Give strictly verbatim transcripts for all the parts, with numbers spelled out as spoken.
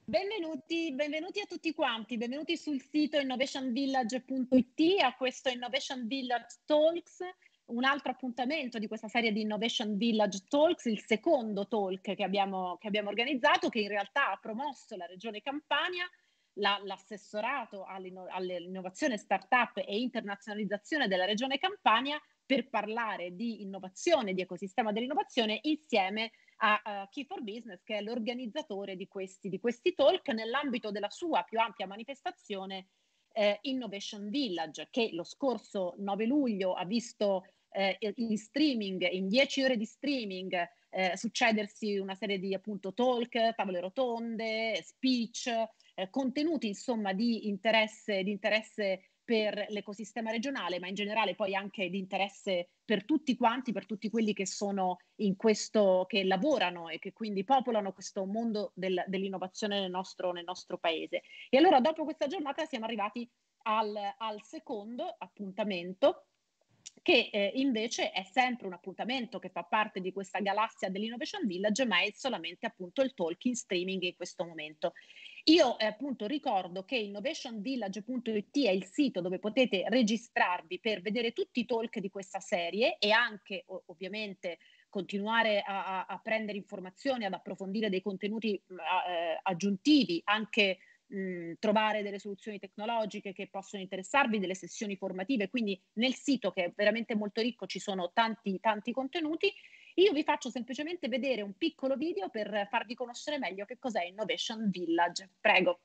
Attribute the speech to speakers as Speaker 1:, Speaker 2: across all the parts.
Speaker 1: Benvenuti, benvenuti a tutti quanti, benvenuti sul sito innovation village punto it, a questo Innovation Village Talks, un altro appuntamento di questa serie di Innovation Village Talks, il secondo talk che abbiamo, che abbiamo organizzato, che in realtà ha promosso la Regione Campania, la, l'assessorato all'innovazione startup e internazionalizzazione della Regione Campania, per parlare di innovazione, di ecosistema dell'innovazione, insieme a uh, Key for Business, che è l'organizzatore di questi, di questi talk nell'ambito della sua più ampia manifestazione eh, Innovation Village, che lo scorso nove luglio ha visto eh, in streaming, in dieci ore di streaming, eh, succedersi una serie di appunto talk, tavole rotonde, speech, eh, contenuti insomma di interesse, di interesse per l'ecosistema regionale, ma in generale poi anche di interesse per tutti quanti, per tutti quelli che sono in questo, che lavorano e che quindi popolano questo mondo del, dell'innovazione nel nostro, nel nostro paese. E allora dopo questa giornata siamo arrivati al, al secondo appuntamento, che eh, invece è sempre un appuntamento che fa parte di questa galassia dell'Innovation Village, ma è solamente appunto il talk in streaming in questo momento. Io eh, appunto ricordo che innovation village punto it è il sito dove potete registrarvi per vedere tutti i talk di questa serie e anche o- ovviamente continuare a, a, a prendere informazioni, ad approfondire dei contenuti eh, aggiuntivi, anche mh, trovare delle soluzioni tecnologiche che possono interessarvi, delle sessioni formative. Quindi nel sito, che è veramente molto ricco, ci sono tanti tanti contenuti. Io vi faccio semplicemente vedere un piccolo video per farvi conoscere meglio che cos'è Innovation Village. Prego.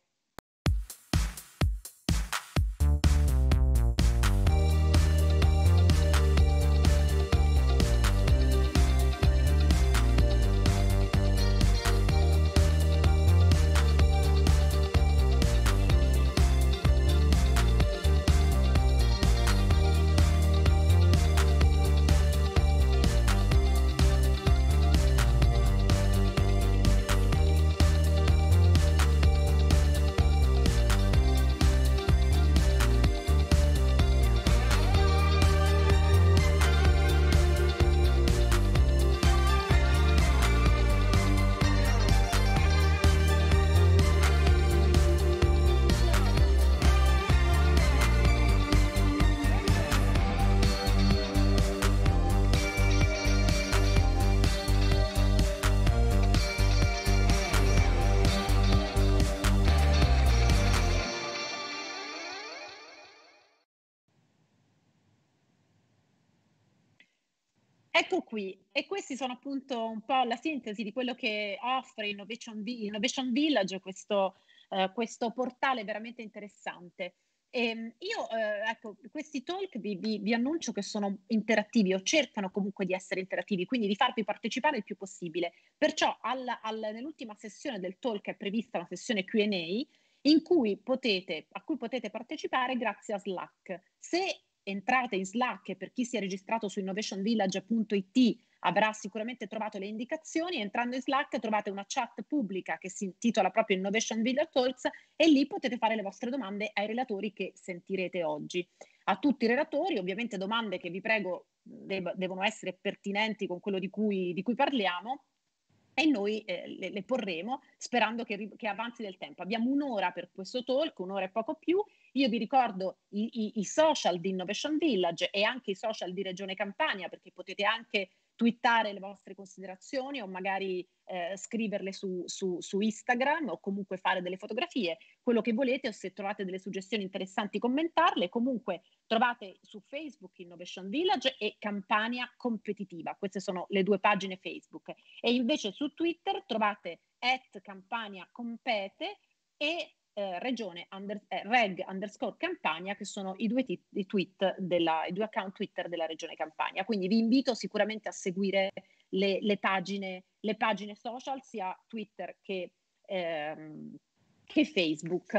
Speaker 1: Ecco qui, e questi sono appunto un po' la sintesi di quello che offre Innovation, v- Innovation Village, questo, eh, questo portale veramente interessante. E io, eh, ecco, questi talk vi, vi, vi annuncio che sono interattivi o cercano comunque di essere interattivi, quindi di farvi partecipare il più possibile. Perciò al, al, nell'ultima sessione del talk è prevista una sessione Q and A in cui potete, a cui potete partecipare grazie a Slack. Se entrate in Slack, e per chi si è registrato su innovation village punto it avrà sicuramente trovato le indicazioni, entrando in Slack trovate una chat pubblica che si intitola proprio Innovation Village Talks e lì potete fare le vostre domande ai relatori che sentirete oggi. A tutti i relatori, ovviamente domande che vi prego deb- devono essere pertinenti con quello di cui, di cui parliamo, e noi eh, le, le porremo sperando che, che avanzi del tempo. Abbiamo un'ora per questo talk, un'ora e poco più. Io vi ricordo i, i, i social di Innovation Village e anche i social di Regione Campania, perché potete anche twittare le vostre considerazioni o magari eh, scriverle su, su, su Instagram o comunque fare delle fotografie, quello che volete, o se trovate delle suggestioni interessanti commentarle. Comunque trovate su Facebook Innovation Village e Campania Competitiva, queste sono le due pagine Facebook, e invece su Twitter trovate at Campania Compete e eh, regione under, eh, reg underscore Campania, che sono i due, t- i tweet della, i due account Twitter della regione Campania. Quindi vi invito sicuramente a seguire le, le, pagine, le pagine social, sia Twitter che, ehm, che Facebook.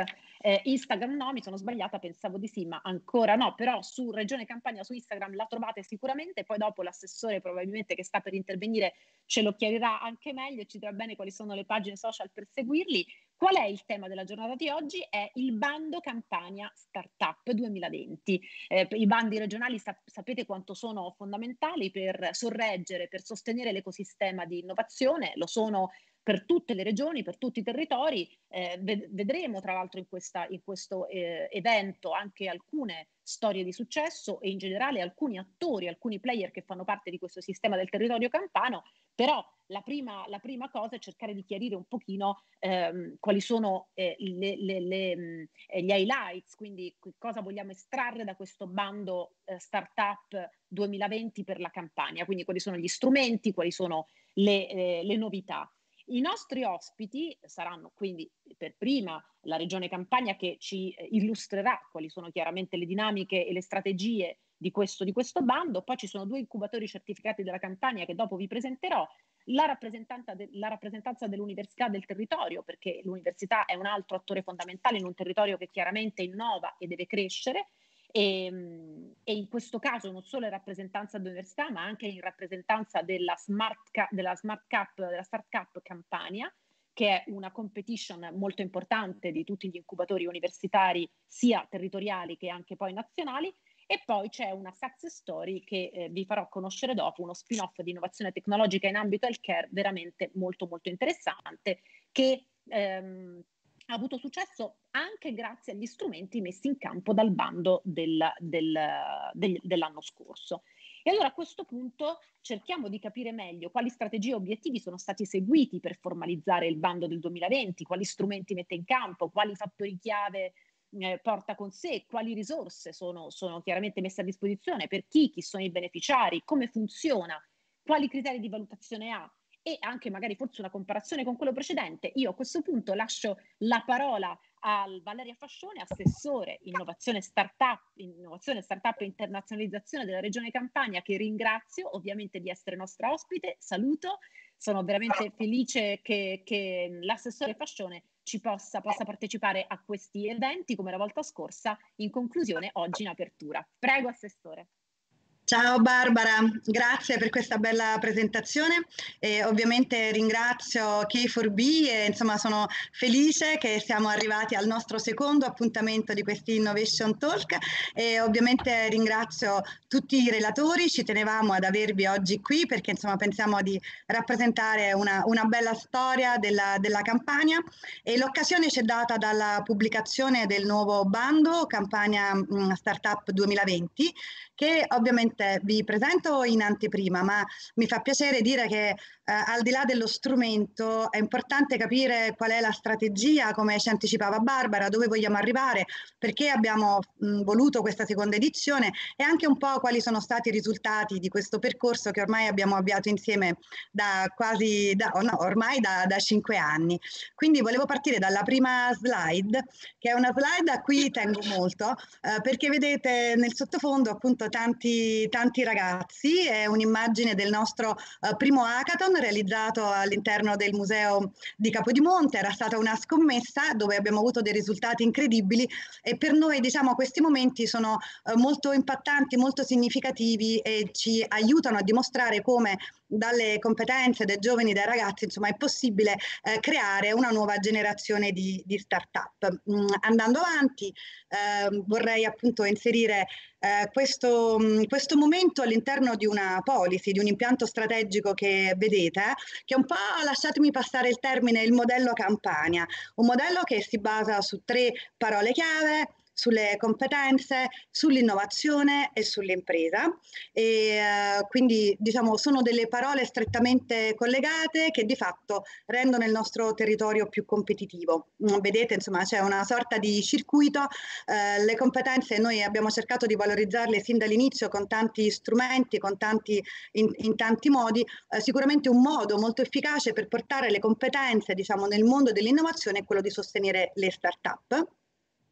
Speaker 1: Eh, Instagram no, mi sono sbagliata, pensavo di sì, ma ancora no, però su Regione Campania, su Instagram la trovate sicuramente, poi dopo l'assessore probabilmente che sta per intervenire ce lo chiarirà anche meglio e ci dirà bene quali sono le pagine social per seguirli. Qual è il tema della giornata di oggi? È il bando Campania Startup duemilaventi. Eh, I bandi regionali sap- sapete quanto sono fondamentali per sorreggere, per sostenere l'ecosistema di innovazione, lo sono per tutte le regioni, per tutti i territori. Eh, ved- vedremo tra l'altro in, questa, in questo eh, evento anche alcune storie di successo e in generale alcuni attori, alcuni player che fanno parte di questo sistema del territorio campano, però la prima, la prima cosa è cercare di chiarire un pochino ehm, quali sono eh, le, le, le, mh, gli highlights, quindi cosa vogliamo estrarre da questo bando eh, Startup duemilaventi per la Campania, quindi quali sono gli strumenti, quali sono le, eh, le novità. I nostri ospiti saranno quindi per prima la Regione Campania che ci illustrerà quali sono chiaramente le dinamiche e le strategie di questo, di questo bando, poi ci sono due incubatori certificati della Campania che dopo vi presenterò, la, rappresentanza de, la rappresentanza dell'università del territorio, perché l'università è un altro attore fondamentale in un territorio che chiaramente innova e deve crescere, e, e in questo caso non solo in rappresentanza dell'università ma anche in rappresentanza della Smart, della Smart Cup, della Start Cup Campania, che è una competition molto importante di tutti gli incubatori universitari sia territoriali che anche poi nazionali. E poi c'è una success story che eh, vi farò conoscere dopo, uno spin-off di innovazione tecnologica in ambito healthcare veramente molto molto interessante che ehm, ha avuto successo anche grazie agli strumenti messi in campo dal bando del, del, del, dell'anno scorso. E allora a questo punto cerchiamo di capire meglio quali strategie e obiettivi sono stati seguiti per formalizzare il bando del duemilaventi, quali strumenti mette in campo, quali fattori chiave eh, porta con sé, quali risorse sono, sono chiaramente messe a disposizione, per chi, chi sono i beneficiari, come funziona, quali criteri di valutazione ha e anche magari forse una comparazione con quello precedente. Io a questo punto lascio la parola a Valeria Fascione, assessore innovazione startup, innovazione startup e internazionalizzazione della Regione Campania, che ringrazio ovviamente di essere nostra ospite. Saluto, sono veramente felice che, che l'assessore Fascione ci possa, possa partecipare a questi eventi come la volta scorsa, in conclusione oggi in apertura. Prego, assessore.
Speaker 2: Ciao Barbara, grazie per questa bella presentazione e ovviamente ringrazio K quattro B e insomma sono felice che siamo arrivati al nostro secondo appuntamento di questi Innovation Talk e ovviamente ringrazio tutti i relatori, ci tenevamo ad avervi oggi qui perché insomma pensiamo di rappresentare una, una bella storia della, della Campania e l'occasione ci è data dalla pubblicazione del nuovo bando Campania mh, Startup duemilaventi che ovviamente vi presento in anteprima, ma mi fa piacere dire che eh, al di là dello strumento è importante capire qual è la strategia, come ci anticipava Barbara, dove vogliamo arrivare, perché abbiamo mh, voluto questa seconda edizione e anche un po' quali sono stati i risultati di questo percorso che ormai abbiamo avviato insieme da quasi, da, oh no, ormai da, da cinque anni. Quindi volevo partire dalla prima slide, che è una slide a cui tengo molto, eh, perché vedete nel sottofondo appunto Tanti, tanti ragazzi, è un'immagine del nostro uh, primo hackathon realizzato all'interno del museo di Capodimonte, era stata una scommessa dove abbiamo avuto dei risultati incredibili e per noi diciamo questi momenti sono uh, molto impattanti, molto significativi e ci aiutano a dimostrare come dalle competenze dei giovani, dai ragazzi, insomma è possibile eh, creare una nuova generazione di, di start-up. Mm, andando avanti eh, vorrei appunto inserire eh, questo, mh, questo momento all'interno di una policy, di un impianto strategico che vedete, eh, che è un po', lasciatemi passare il termine, il modello Campania, un modello che si basa su tre parole chiave, sulle competenze, sull'innovazione e sull'impresa e eh, quindi diciamo sono delle parole strettamente collegate che di fatto rendono il nostro territorio più competitivo. Vedete insomma c'è una sorta di circuito, eh, le competenze noi abbiamo cercato di valorizzarle sin dall'inizio con tanti strumenti, con tanti, in, in tanti modi, eh, sicuramente un modo molto efficace per portare le competenze diciamo nel mondo dell'innovazione è quello di sostenere le start-up.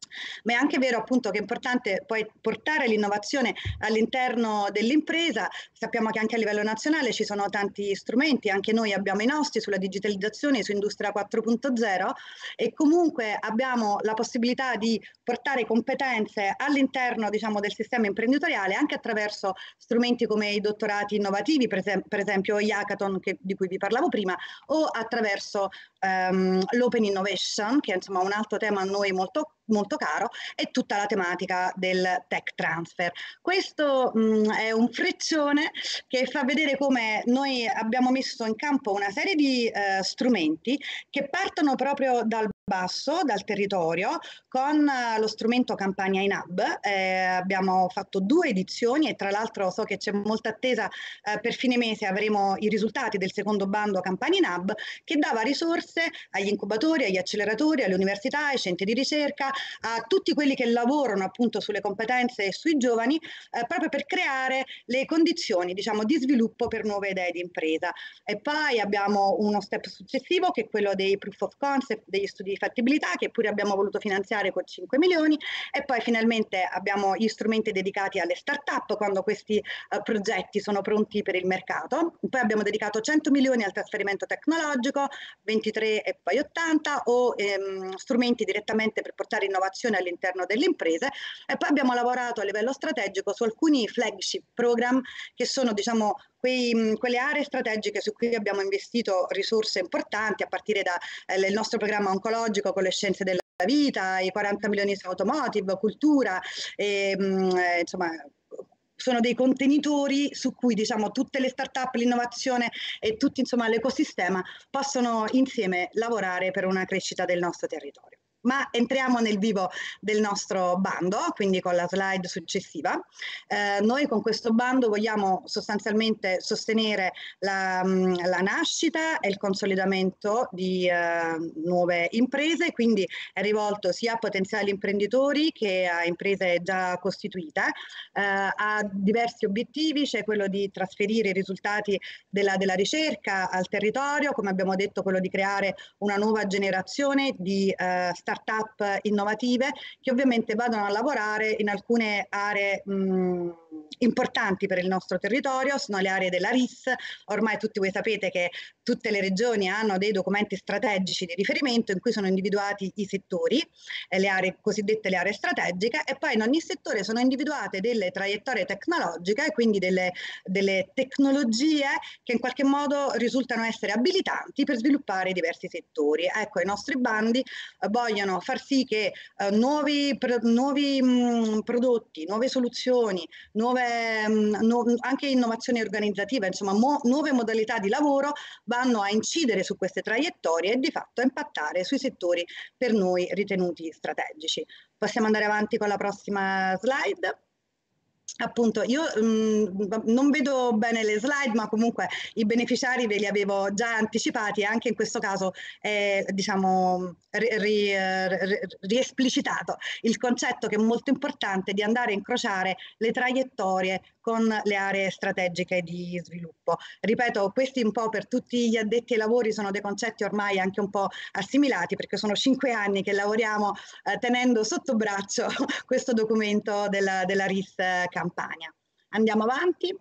Speaker 2: Ma è anche vero appunto che è importante poi portare l'innovazione all'interno dell'impresa. Sappiamo che anche a livello nazionale ci sono tanti strumenti, anche noi abbiamo i nostri sulla digitalizzazione, su Industria quattro punto zero, e comunque abbiamo la possibilità di portare competenze all'interno, diciamo, del sistema imprenditoriale anche attraverso strumenti come i dottorati innovativi, per, esem per esempio gli hackathon che, di cui vi parlavo prima, o attraverso um, l'open innovation, che è insomma un altro tema a noi molto molto caro, e tutta la tematica del tech transfer. Questo mh, è un freccione che fa vedere come noi abbiamo messo in campo una serie di eh, strumenti che partono proprio dal basso, dal territorio, con uh, lo strumento Campagna in Hub. Eh, abbiamo fatto due edizioni e tra l'altro so che c'è molta attesa, eh, per fine mese avremo i risultati del secondo bando Campagna in Hub, che dava risorse agli incubatori, agli acceleratori, alle università, ai centri di ricerca, a tutti quelli che lavorano appunto sulle competenze e sui giovani, eh, proprio per creare le condizioni, diciamo, di sviluppo per nuove idee di impresa. E poi abbiamo uno step successivo che è quello dei proof of concept, degli studi di fattibilità, che pure abbiamo voluto finanziare con cinque milioni, e poi finalmente abbiamo gli strumenti dedicati alle start-up quando questi uh, progetti sono pronti per il mercato. Poi abbiamo dedicato cento milioni al trasferimento tecnologico, ventitré e poi ottanta, o ehm, strumenti direttamente per portare innovazione all'interno delle imprese, e poi abbiamo lavorato a livello strategico su alcuni flagship program che sono, diciamo, Quei, quelle aree strategiche su cui abbiamo investito risorse importanti, a partire dal eh, nostro programma oncologico con le scienze della vita, i quaranta milioni su automotive, cultura, e, mh, eh, insomma sono dei contenitori su cui, diciamo, tutte le start-up, l'innovazione e tutto, insomma, l'ecosistema possono insieme lavorare per una crescita del nostro territorio. Ma entriamo nel vivo del nostro bando, quindi con la slide successiva. Eh, noi con questo bando vogliamo sostanzialmente sostenere la, la nascita e il consolidamento di eh, nuove imprese, quindi è rivolto sia a potenziali imprenditori che a imprese già costituite. Eh, ha diversi obiettivi, c'è quello di trasferire i risultati della, della ricerca al territorio, come abbiamo detto quello di creare una nuova generazione di eh, start-up innovative che ovviamente vadano a lavorare in alcune aree mh, importanti per il nostro territorio, sono le aree della R I S. Ormai tutti voi sapete che tutte le regioni hanno dei documenti strategici di riferimento in cui sono individuati i settori, eh, le aree cosiddette le aree strategiche, e poi in ogni settore sono individuate delle traiettorie tecnologiche, quindi delle, delle tecnologie che in qualche modo risultano essere abilitanti per sviluppare diversi settori. Ecco, i nostri bandi eh, vogliono far sì che eh, nuovi, pro, nuovi mh, prodotti, nuove soluzioni, nuove, mh, no, anche innovazioni organizzative, insomma mo, nuove modalità di lavoro vanno a incidere su queste traiettorie e di fatto a impattare sui settori per noi ritenuti strategici. Possiamo andare avanti con la prossima slide. Appunto, io mh, non vedo bene le slide, ma comunque i beneficiari ve li avevo già anticipati, e anche in questo caso è, diciamo, ri, ri, ri, riesplicitato il concetto, che è molto importante, di andare a incrociare le traiettorie con le aree strategiche di sviluppo. Ripeto, questi un po' per tutti gli addetti ai lavori sono dei concetti ormai anche un po' assimilati, perché sono cinque anni che lavoriamo eh, tenendo sotto braccio questo documento della, della R I S Campania. Andiamo avanti.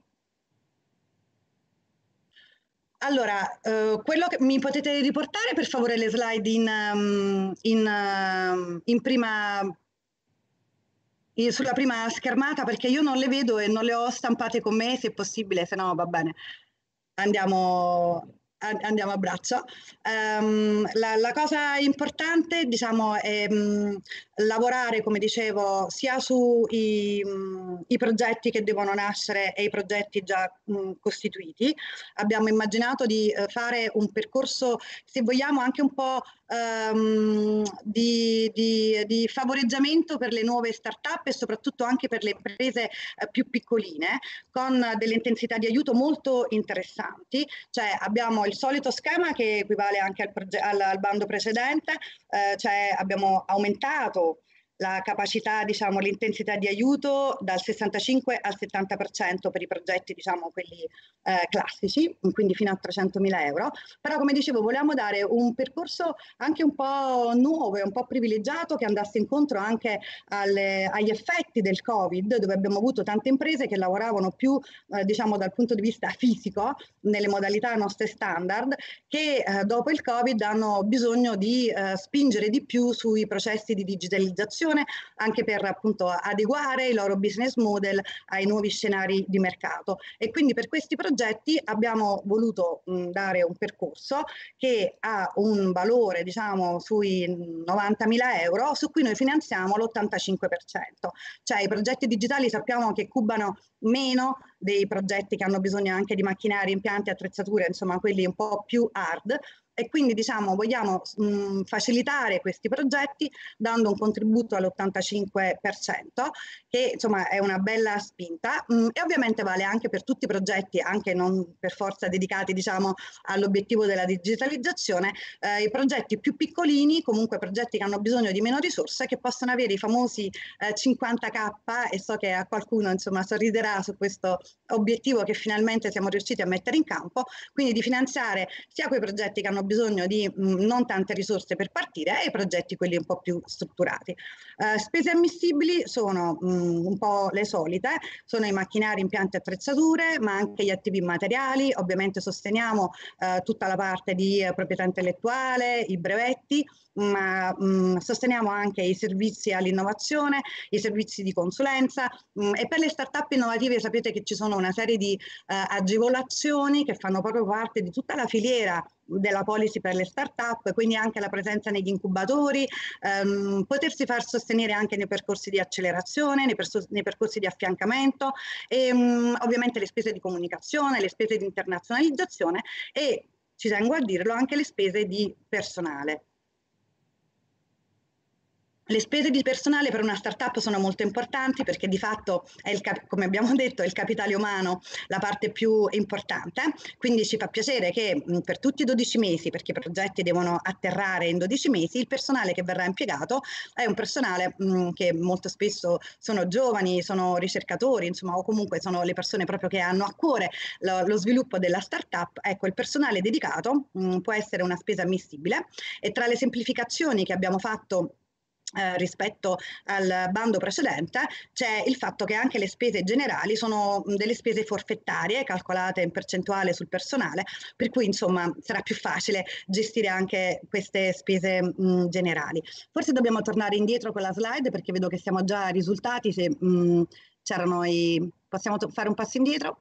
Speaker 2: Allora, eh, quello che mi potete riportare per favore le slide in, um, in, uh, in prima, in, sulla prima schermata, perché io non le vedo e non le ho stampate con me, se è possibile, se no va bene. Andiamo, andiamo a braccio. Um, la, la cosa importante, diciamo, è um, lavorare, come dicevo, sia sui um, i progetti che devono nascere e i progetti già um, costituiti. Abbiamo immaginato di uh, fare un percorso, se vogliamo, anche un po' um, di, di, di favoreggiamento per le nuove start-up e soprattutto anche per le imprese uh, più piccoline, con delle intensità di aiuto molto interessanti. Cioè abbiamo il solito schema che equivale anche al, al, al bando precedente, eh, cioè abbiamo aumentato la capacità, diciamo, l'intensità di aiuto dal sessantacinque al settanta per cento per i progetti, diciamo, quelli eh, classici, quindi fino a trecentomila euro. Però, come dicevo, volevamo dare un percorso anche un po' nuovo e un po' privilegiato che andasse incontro anche alle, agli effetti del Covid, dove abbiamo avuto tante imprese che lavoravano più, eh, diciamo, dal punto di vista fisico, nelle modalità nostre standard, che eh, dopo il Covid hanno bisogno di eh, spingere di più sui processi di digitalizzazione, anche per appunto adeguare i loro business model ai nuovi scenari di mercato. E quindi per questi progetti abbiamo voluto mh, dare un percorso che ha un valore, diciamo, sui novantamila euro, su cui noi finanziamo l'ottantacinque per cento. Cioè i progetti digitali sappiamo che cubano meno dei progetti che hanno bisogno anche di macchinari, impianti, attrezzature, insomma quelli un po' più hard, e quindi diciamo vogliamo mh, facilitare questi progetti dando un contributo all'ottantacinque per cento, che insomma è una bella spinta, mh, e ovviamente vale anche per tutti i progetti, anche non per forza dedicati, diciamo, all'obiettivo della digitalizzazione, eh, i progetti più piccolini, comunque progetti che hanno bisogno di meno risorse, che possono avere i famosi eh, cinquanta K, e so che a qualcuno insomma sorriderà su questo obiettivo che finalmente siamo riusciti a mettere in campo, quindi di finanziare sia quei progetti che hanno bisogno di mh, non tante risorse per partire e i progetti quelli un po' più strutturati. Uh, spese ammissibili sono mh, un po' le solite, sono i macchinari, impianti e attrezzature, ma anche gli attivi immateriali. Ovviamente sosteniamo uh, tutta la parte di uh, proprietà intellettuale, i brevetti, ma mh, sosteniamo anche i servizi all'innovazione, i servizi di consulenza, mh, e per le start-up innovative sapete che ci sono una serie di uh, agevolazioni che fanno proprio parte di tutta la filiera della policy per le start-up, quindi anche la presenza negli incubatori, ehm, potersi far sostenere anche nei percorsi di accelerazione, nei, nei percorsi di affiancamento, e mh, ovviamente le spese di comunicazione, le spese di internazionalizzazione e, ci tengo a dirlo, anche le spese di personale. Le spese di personale per una startup sono molto importanti perché di fatto è il, come abbiamo detto, è il capitale umano la parte più importante, quindi ci fa piacere che mh, per tutti i dodici mesi, perché i progetti devono atterrare in dodici mesi, il personale che verrà impiegato è un personale mh, che molto spesso sono giovani, sono ricercatori, insomma, o comunque sono le persone proprio che hanno a cuore lo, lo sviluppo della startup. Ecco, il personale dedicato mh, può essere una spesa ammissibile, e tra le semplificazioni che abbiamo fatto Eh, rispetto al bando precedente c'è il fatto che anche le spese generali sono delle spese forfettarie calcolate in percentuale sul personale, per cui insomma sarà più facile gestire anche queste spese mh, generali. Forse dobbiamo tornare indietro con la slide perché vedo che siamo già a risultati, se c'erano i... possiamo fare un passo indietro?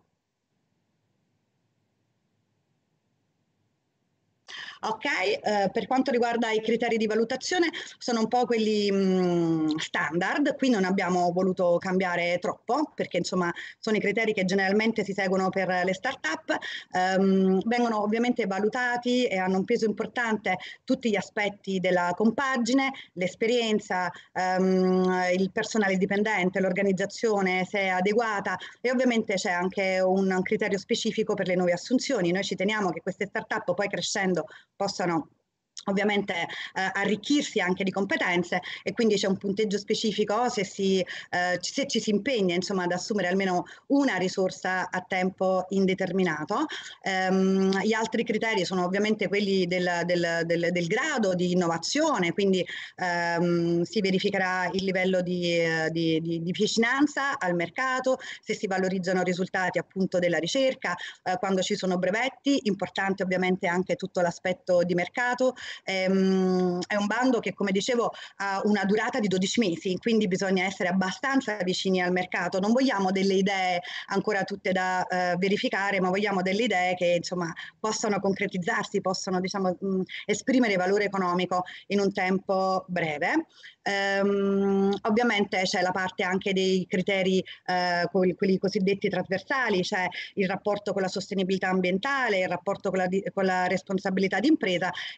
Speaker 2: Ok, eh, per quanto riguarda i criteri di valutazione sono un po' quelli mh, standard, qui non abbiamo voluto cambiare troppo perché insomma sono i criteri che generalmente si seguono per le start-up, ehm, vengono ovviamente valutati e hanno un peso importante tutti gli aspetti della compagine, l'esperienza, ehm, il personale dipendente, l'organizzazione se è adeguata, e ovviamente c'è anche un criterio specifico per le nuove assunzioni. Noi ci teniamo che queste start-up poi crescendo possano ovviamente eh, arricchirsi anche di competenze, e quindi c'è un punteggio specifico se, si, eh, se ci si impegna insomma ad assumere almeno una risorsa a tempo indeterminato. Ehm, gli altri criteri sono ovviamente quelli del, del, del, del grado di innovazione, quindi ehm, si verificherà il livello di, di, di, di vicinanza al mercato, se si valorizzano i risultati appunto della ricerca, eh, quando ci sono brevetti, importante ovviamente anche tutto l'aspetto di mercato. Ehm, è un bando che, come dicevo, ha una durata di dodici mesi, quindi bisogna essere abbastanza vicini al mercato. Non vogliamo delle idee ancora tutte da eh, verificare, ma vogliamo delle idee che insomma possano concretizzarsi, possano diciamo mh, esprimere valore economico in un tempo breve. Ehm, ovviamente c'è la parte anche dei criteri, eh, quelli, quelli cosiddetti trasversali, cioè il rapporto con la sostenibilità ambientale, il rapporto con la, con la responsabilità d'impresa e il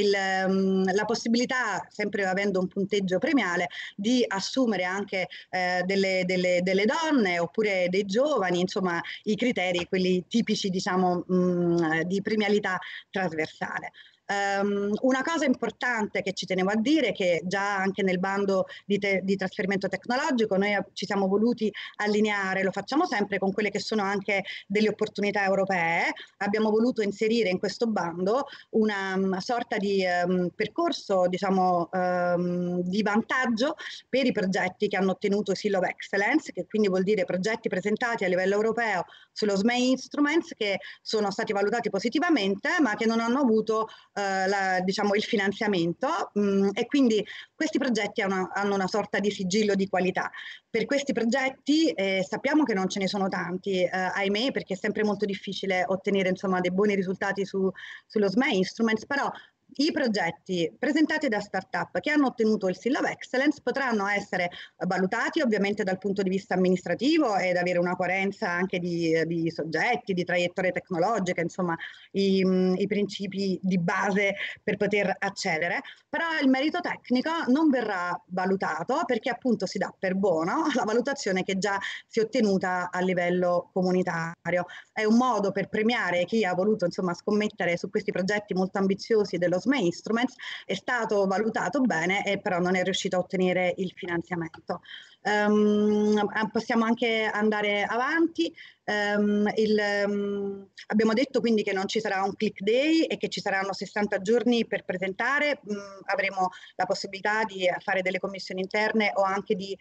Speaker 2: il, um, la possibilità, sempre avendo un punteggio premiale, di assumere anche eh, delle, delle, delle donne oppure dei giovani, insomma i criteri, quelli tipici diciamo mh, di premialità trasversale. Um, una cosa importante che ci tenevo a dire è che già anche nel bando di, te, di trasferimento tecnologico noi ci siamo voluti allineare, lo facciamo sempre con quelle che sono anche delle opportunità europee, abbiamo voluto inserire in questo bando una um, sorta di um, percorso diciamo um, di vantaggio per i progetti che hanno ottenuto il Seal of Excellence, che quindi vuol dire progetti presentati a livello europeo sullo S M E Instruments che sono stati valutati positivamente ma che non hanno avuto Uh, la, diciamo, il finanziamento mh, e quindi questi progetti hanno, hanno una sorta di sigillo di qualità. Per questi progetti eh, sappiamo che non ce ne sono tanti, eh, ahimè, perché è sempre molto difficile ottenere insomma, dei buoni risultati su, sullo S M E Instruments, però i progetti presentati da startup che hanno ottenuto il Seal of Excellence potranno essere valutati ovviamente dal punto di vista amministrativo ed avere una coerenza anche di, di soggetti, di traiettorie tecnologiche, insomma i, i principi di base per poter accedere, però il merito tecnico non verrà valutato perché appunto si dà per buono la valutazione che già si è ottenuta a livello comunitario. È un modo per premiare chi ha voluto insomma scommettere su questi progetti molto ambiziosi dello S M E Instruments, è stato valutato bene e però non è riuscito a ottenere il finanziamento. Um, possiamo anche andare avanti. Um, il, um, abbiamo detto quindi che non ci sarà un click day e che ci saranno sessanta giorni per presentare, um, avremo la possibilità di fare delle commissioni interne o anche di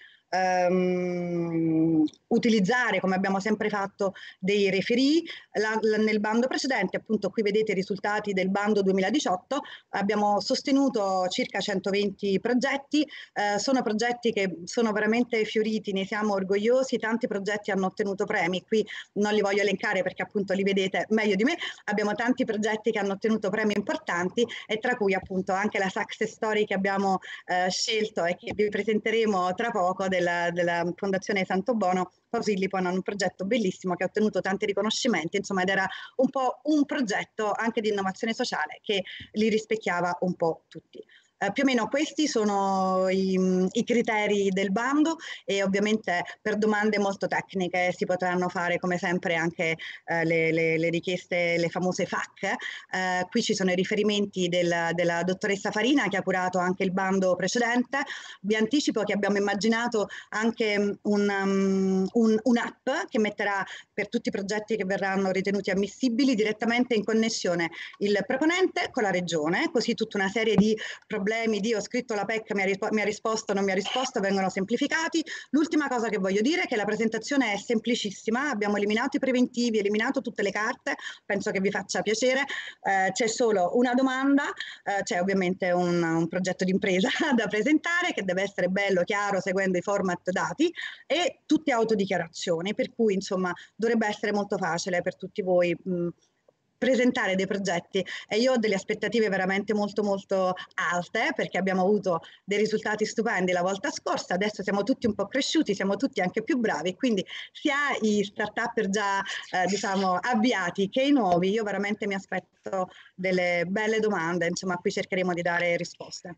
Speaker 2: um, utilizzare, come abbiamo sempre fatto, dei referee. La, la, nel bando precedente, appunto qui vedete i risultati del bando duemiladiciotto, abbiamo sostenuto circa centoventi progetti, eh, sono progetti che sono veramente fioriti, ne siamo orgogliosi, tanti progetti hanno ottenuto premi, qui non li voglio elencare perché appunto li vedete meglio di me, abbiamo tanti progetti che hanno ottenuto premi importanti e tra cui appunto anche la success story che abbiamo eh, scelto e che vi presenteremo tra poco della, della Fondazione Santo Bono. Posillipo, un progetto bellissimo che ha ottenuto tanti riconoscimenti, insomma, ed era un po' un progetto anche di innovazione sociale che li rispecchiava un po' tutti. Eh, più o meno questi sono i, i criteri del bando e ovviamente per domande molto tecniche si potranno fare come sempre anche eh, le, le, le richieste, le famose F A Q. Eh, qui ci sono i riferimenti del, della dottoressa Farina che ha curato anche il bando precedente. Vi anticipo che abbiamo immaginato anche un, um, un, un'app che metterà per tutti i progetti che verranno ritenuti ammissibili direttamente in connessione il proponente con la regione, così tutta una serie di problemi problemi di ho scritto la P E C, mi ha, rispo mi ha risposto, non mi ha risposto, vengono semplificati. L'ultima cosa che voglio dire è che la presentazione è semplicissima, abbiamo eliminato i preventivi, eliminato tutte le carte, penso che vi faccia piacere, eh, c'è solo una domanda, eh, c'è ovviamente un, un progetto di impresa da presentare che deve essere bello, chiaro, seguendo i format dati e tutte autodichiarazioni, per cui insomma dovrebbe essere molto facile per tutti voi mh, presentare dei progetti e io ho delle aspettative veramente molto molto alte perché abbiamo avuto dei risultati stupendi la volta scorsa, adesso siamo tutti un po' cresciuti, siamo tutti anche più bravi, quindi sia i start-up già eh, diciamo avviati che i nuovi, io veramente mi aspetto delle belle domande, insomma a cui cercheremo di dare risposte.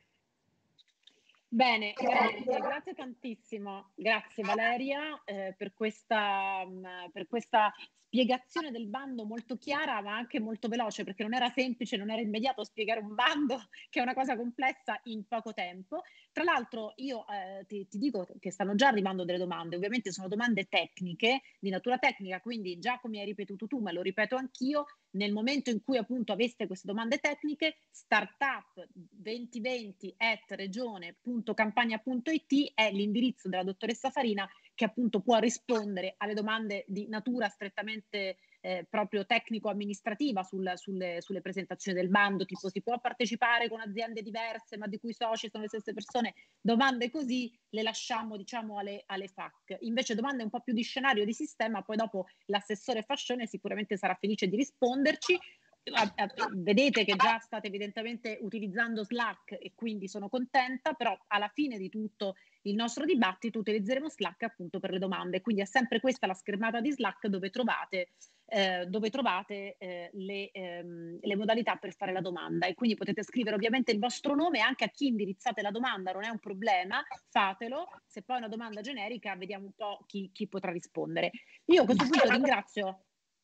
Speaker 1: Bene, grazie, grazie tantissimo, grazie Valeria eh, per, questa, mh, per questa spiegazione del bando molto chiara ma anche molto veloce, perché non era semplice, non era immediato spiegare un bando che è una cosa complessa in poco tempo. Tra l'altro io eh, ti, ti dico che stanno già arrivando delle domande, ovviamente sono domande tecniche, di natura tecnica, quindi già come hai ripetuto tu, ma lo ripeto anch'io, nel momento in cui appunto aveste queste domande tecniche, startup duemilaventi at regione punto campania punto it è l'indirizzo della dottoressa Farina che appunto può rispondere alle domande di natura strettamente eh, proprio tecnico-amministrativa sul, sulle, sulle presentazioni del bando, tipo si può partecipare con aziende diverse ma di cui i soci sono le stesse persone, domande così le lasciamo diciamo alle, alle F A Q. Invece domande un po' più di scenario, di sistema, poi dopo l'assessore Fascione sicuramente sarà felice di risponderci. Vedete che già state evidentemente utilizzando Slack e quindi sono contenta, però alla fine di tutto il nostro dibattito utilizzeremo Slack appunto per le domande, quindi è sempre questa la schermata di Slack dove trovate eh, dove trovate eh, le, ehm, le modalità per fare la domanda, e quindi potete scrivere ovviamente il vostro nome anche a chi indirizzate la domanda, non è un problema, fatelo. Se poi è una domanda generica vediamo un po' chi, chi potrà rispondere. Io a questo punto ringrazio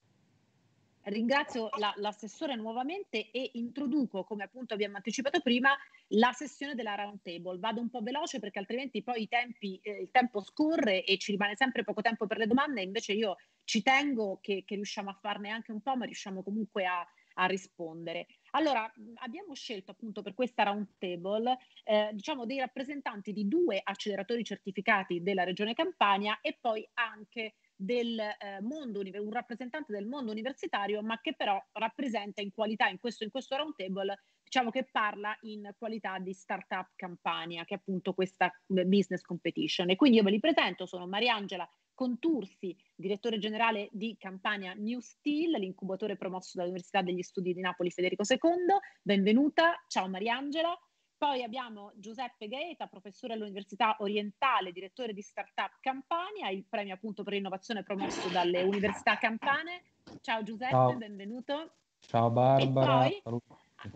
Speaker 1: Ringrazio la, l'assessore nuovamente e introduco, come appunto abbiamo anticipato prima, la sessione della round table. Vado un po' veloce perché altrimenti poi i tempi, eh, il tempo scorre e ci rimane sempre poco tempo per le domande, invece io ci tengo che, che riusciamo a farne anche un po', ma riusciamo comunque a, a rispondere. Allora, abbiamo scelto appunto per questa round table eh, diciamo dei rappresentanti di due acceleratori certificati della Regione Campania e poi anche del eh, mondo, un rappresentante del mondo universitario, ma che però rappresenta in qualità, in questo, in questo round table, diciamo che parla in qualità di Startup Campania, che è appunto questa business competition. E quindi io ve li presento, sono Mariangela Contursi, direttore generale di Campania New Steel, l'incubatore promosso dall'Università degli Studi di Napoli Federico secondo. Benvenuta, ciao Mariangela. Poi abbiamo Giuseppe Gaeta, professore all'Università Orientale, direttore di Startup Campania, il premio appunto per l'innovazione promosso dalle università campane. Ciao Giuseppe,
Speaker 3: Ciao.
Speaker 1: benvenuto.
Speaker 3: Ciao Barbara.
Speaker 1: E poi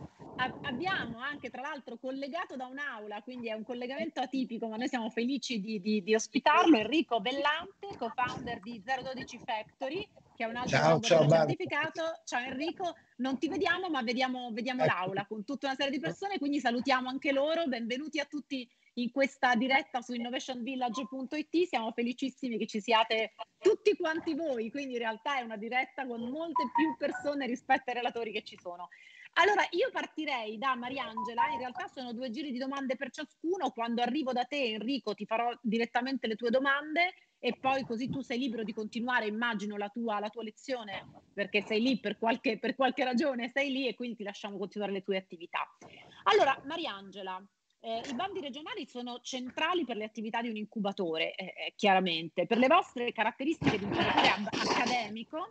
Speaker 1: a- abbiamo anche tra l'altro collegato da un'aula, quindi è un collegamento atipico, ma noi siamo felici di, di, di ospitarlo, Enrico Bellante, co-founder di zero dodici Factory, che è un altro
Speaker 4: Ciao, ciao,
Speaker 1: incubatore certificato. Ciao Enrico, non ti vediamo ma vediamo, vediamo
Speaker 4: Ecco.
Speaker 1: l'aula con tutta una serie di persone, quindi salutiamo anche loro, benvenuti a tutti in questa diretta su innovation village punto it, siamo felicissimi che ci siate tutti quanti voi, quindi in realtà è una diretta con molte più persone rispetto ai relatori che ci sono. Allora, io partirei da Mariangela, in realtà sono due giri di domande per ciascuno, quando arrivo da te Enrico ti farò direttamente le tue domande e poi così tu sei libero di continuare, immagino, la tua, la tua lezione, perché sei lì per qualche, per qualche ragione, sei lì e quindi ti lasciamo continuare le tue attività. Allora, Mariangela, eh, i bandi regionali sono centrali per le attività di un incubatore, eh, chiaramente. Per le vostre caratteristiche di incubatore ab- accademico,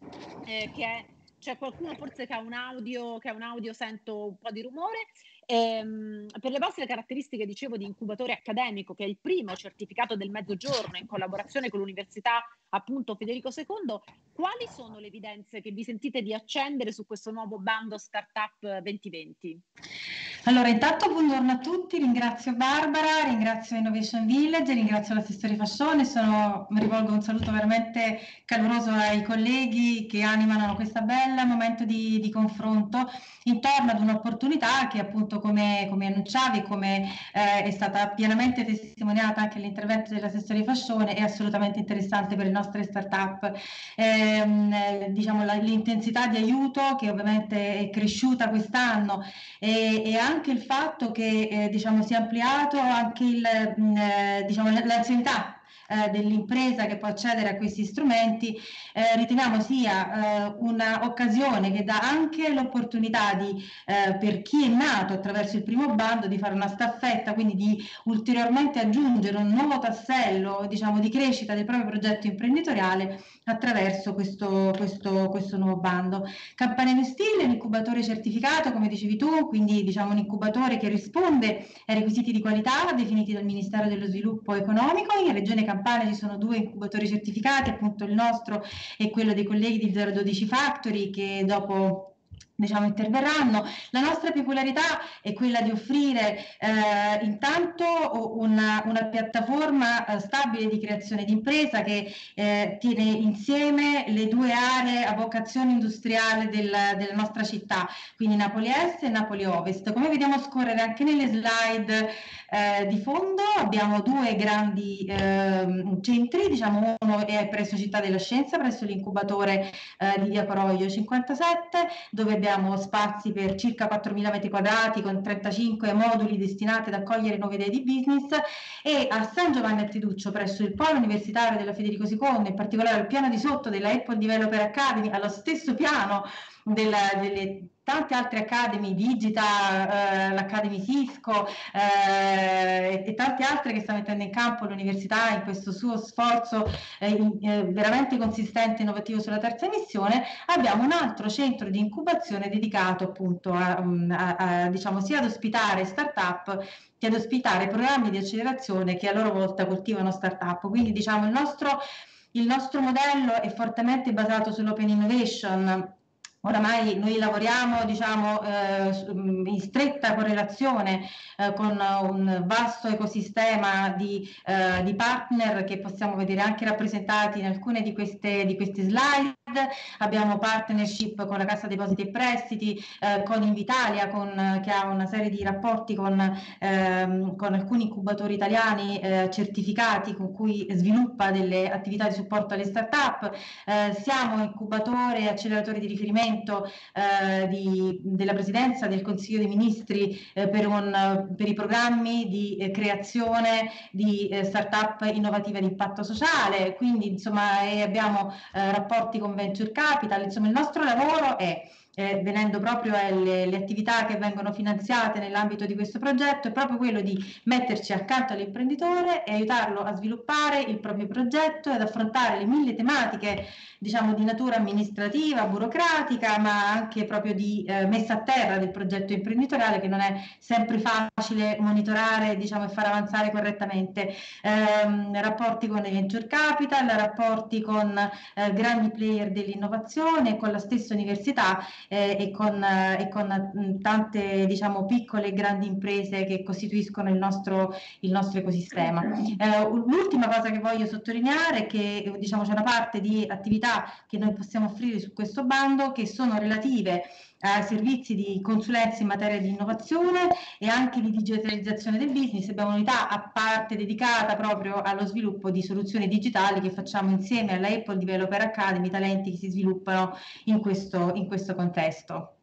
Speaker 1: eh, che è c'è qualcuno forse che ha un audio, che ha un audio, sento un po' di rumore. Ehm, per le vostre caratteristiche, dicevo, di incubatore accademico, che è il primo certificato del Mezzogiorno in collaborazione con l'Università appunto Federico secondo, quali sono le evidenze che vi sentite di accendere su questo nuovo bando Startup duemilaventi?
Speaker 5: Allora, intanto buongiorno a tutti, ringrazio Barbara, ringrazio Innovation Village, ringrazio l'assessore Fascione, sono, mi rivolgo un saluto veramente caloroso ai colleghi che animano questo bel momento di, di confronto intorno ad un'opportunità che appunto come, come annunciavi, come eh, è stata pienamente testimoniata anche l'intervento dell'assessore Fascione, è assolutamente interessante per le nostre start-up. Eh, diciamo la, l'intensità di aiuto che ovviamente è cresciuta quest'anno e, e anche il fatto che eh, diciamo sia ampliato anche il, eh, diciamo, l'anzianità eh, dell'impresa che può accedere a questi strumenti, eh, riteniamo sia eh, un'occasione che dà anche l'opportunità di, eh, per chi è nato attraverso il primo bando, di fare una staffetta, quindi di ulteriormente aggiungere un nuovo tassello, diciamo, di crescita del proprio progetto imprenditoriale attraverso questo, questo, questo nuovo bando. Campania New Steel è un incubatore certificato, come dicevi tu, quindi diciamo un incubatore che risponde ai requisiti di qualità definiti dal Ministero dello Sviluppo Economico. In Regione Campania ci sono due incubatori certificati, appunto il nostro e quello dei colleghi di zero dodici Factory, che dopo diciamo interverranno. La nostra peculiarità è quella di offrire eh, intanto una, una piattaforma eh, stabile di creazione di impresa che eh, tiene insieme le due aree a vocazione industriale del, della nostra città, quindi Napoli Est e Napoli Ovest. Come vediamo scorrere anche nelle slide eh, di fondo, abbiamo due grandi eh, centri, diciamo uno è presso Città della Scienza, presso l'incubatore eh, di Via Coroglio cinquantasette, dove abbiamo spazi per circa quattromila metri quadrati con trentacinque moduli destinati ad accogliere nuove idee di business, e a San Giovanni al Teduccio presso il polo universitario della Federico secondo, in particolare al piano di sotto della Apple Developer Academy, allo stesso piano della, delle tante altre academy, Digita, eh, l'Academy Cisco eh, e tante altre che sta mettendo in campo l'università in questo suo sforzo eh, in, eh, veramente consistente e innovativo sulla terza emissione. Abbiamo un altro centro di incubazione dedicato appunto a, a, a diciamo sia ad ospitare start-up che ad ospitare programmi di accelerazione che a loro volta coltivano start-up. Quindi diciamo il nostro Il nostro modello è fortemente basato sull'open innovation. Oramai noi lavoriamo, diciamo, eh, in stretta correlazione eh, con un vasto ecosistema di, eh, di partner che possiamo vedere anche rappresentati in alcune di queste, di queste slide. Abbiamo partnership con la Cassa Depositi e Prestiti, eh, con Invitalia, con, che ha una serie di rapporti con, ehm, con alcuni incubatori italiani eh, certificati con cui sviluppa delle attività di supporto alle start-up. Eh, siamo incubatore e acceleratore di riferimento eh, di, della Presidenza del Consiglio dei Ministri eh, per, un, per i programmi di eh, creazione di eh, start-up innovative di impatto sociale, quindi insomma eh, abbiamo eh, rapporti con Venture Capital. Insomma il nostro lavoro è Eh, venendo proprio alle le attività che vengono finanziate nell'ambito di questo progetto, è proprio quello di metterci accanto all'imprenditore e aiutarlo a sviluppare il proprio progetto ed affrontare le mille tematiche, diciamo, di natura amministrativa, burocratica, ma anche proprio di eh, messa a terra del progetto imprenditoriale, che non è sempre facile monitorare, diciamo, e far avanzare correttamente. Eh, rapporti con i venture capital, rapporti con eh, grandi player dell'innovazione, con la stessa università eh, e con, eh, e con mh, tante, diciamo, piccole e grandi imprese che costituiscono il nostro, il nostro ecosistema. Eh, l'ultima cosa che voglio sottolineare è che, diciamo, c'è una parte di attività che noi possiamo offrire su questo bando che sono relative a servizi di consulenza in materia di innovazione e anche di digitalizzazione del business. Abbiamo un'unità a parte dedicata proprio allo sviluppo di soluzioni digitali che facciamo insieme alla Apple Developer Academy, talenti che si sviluppano in questo, in questo contesto.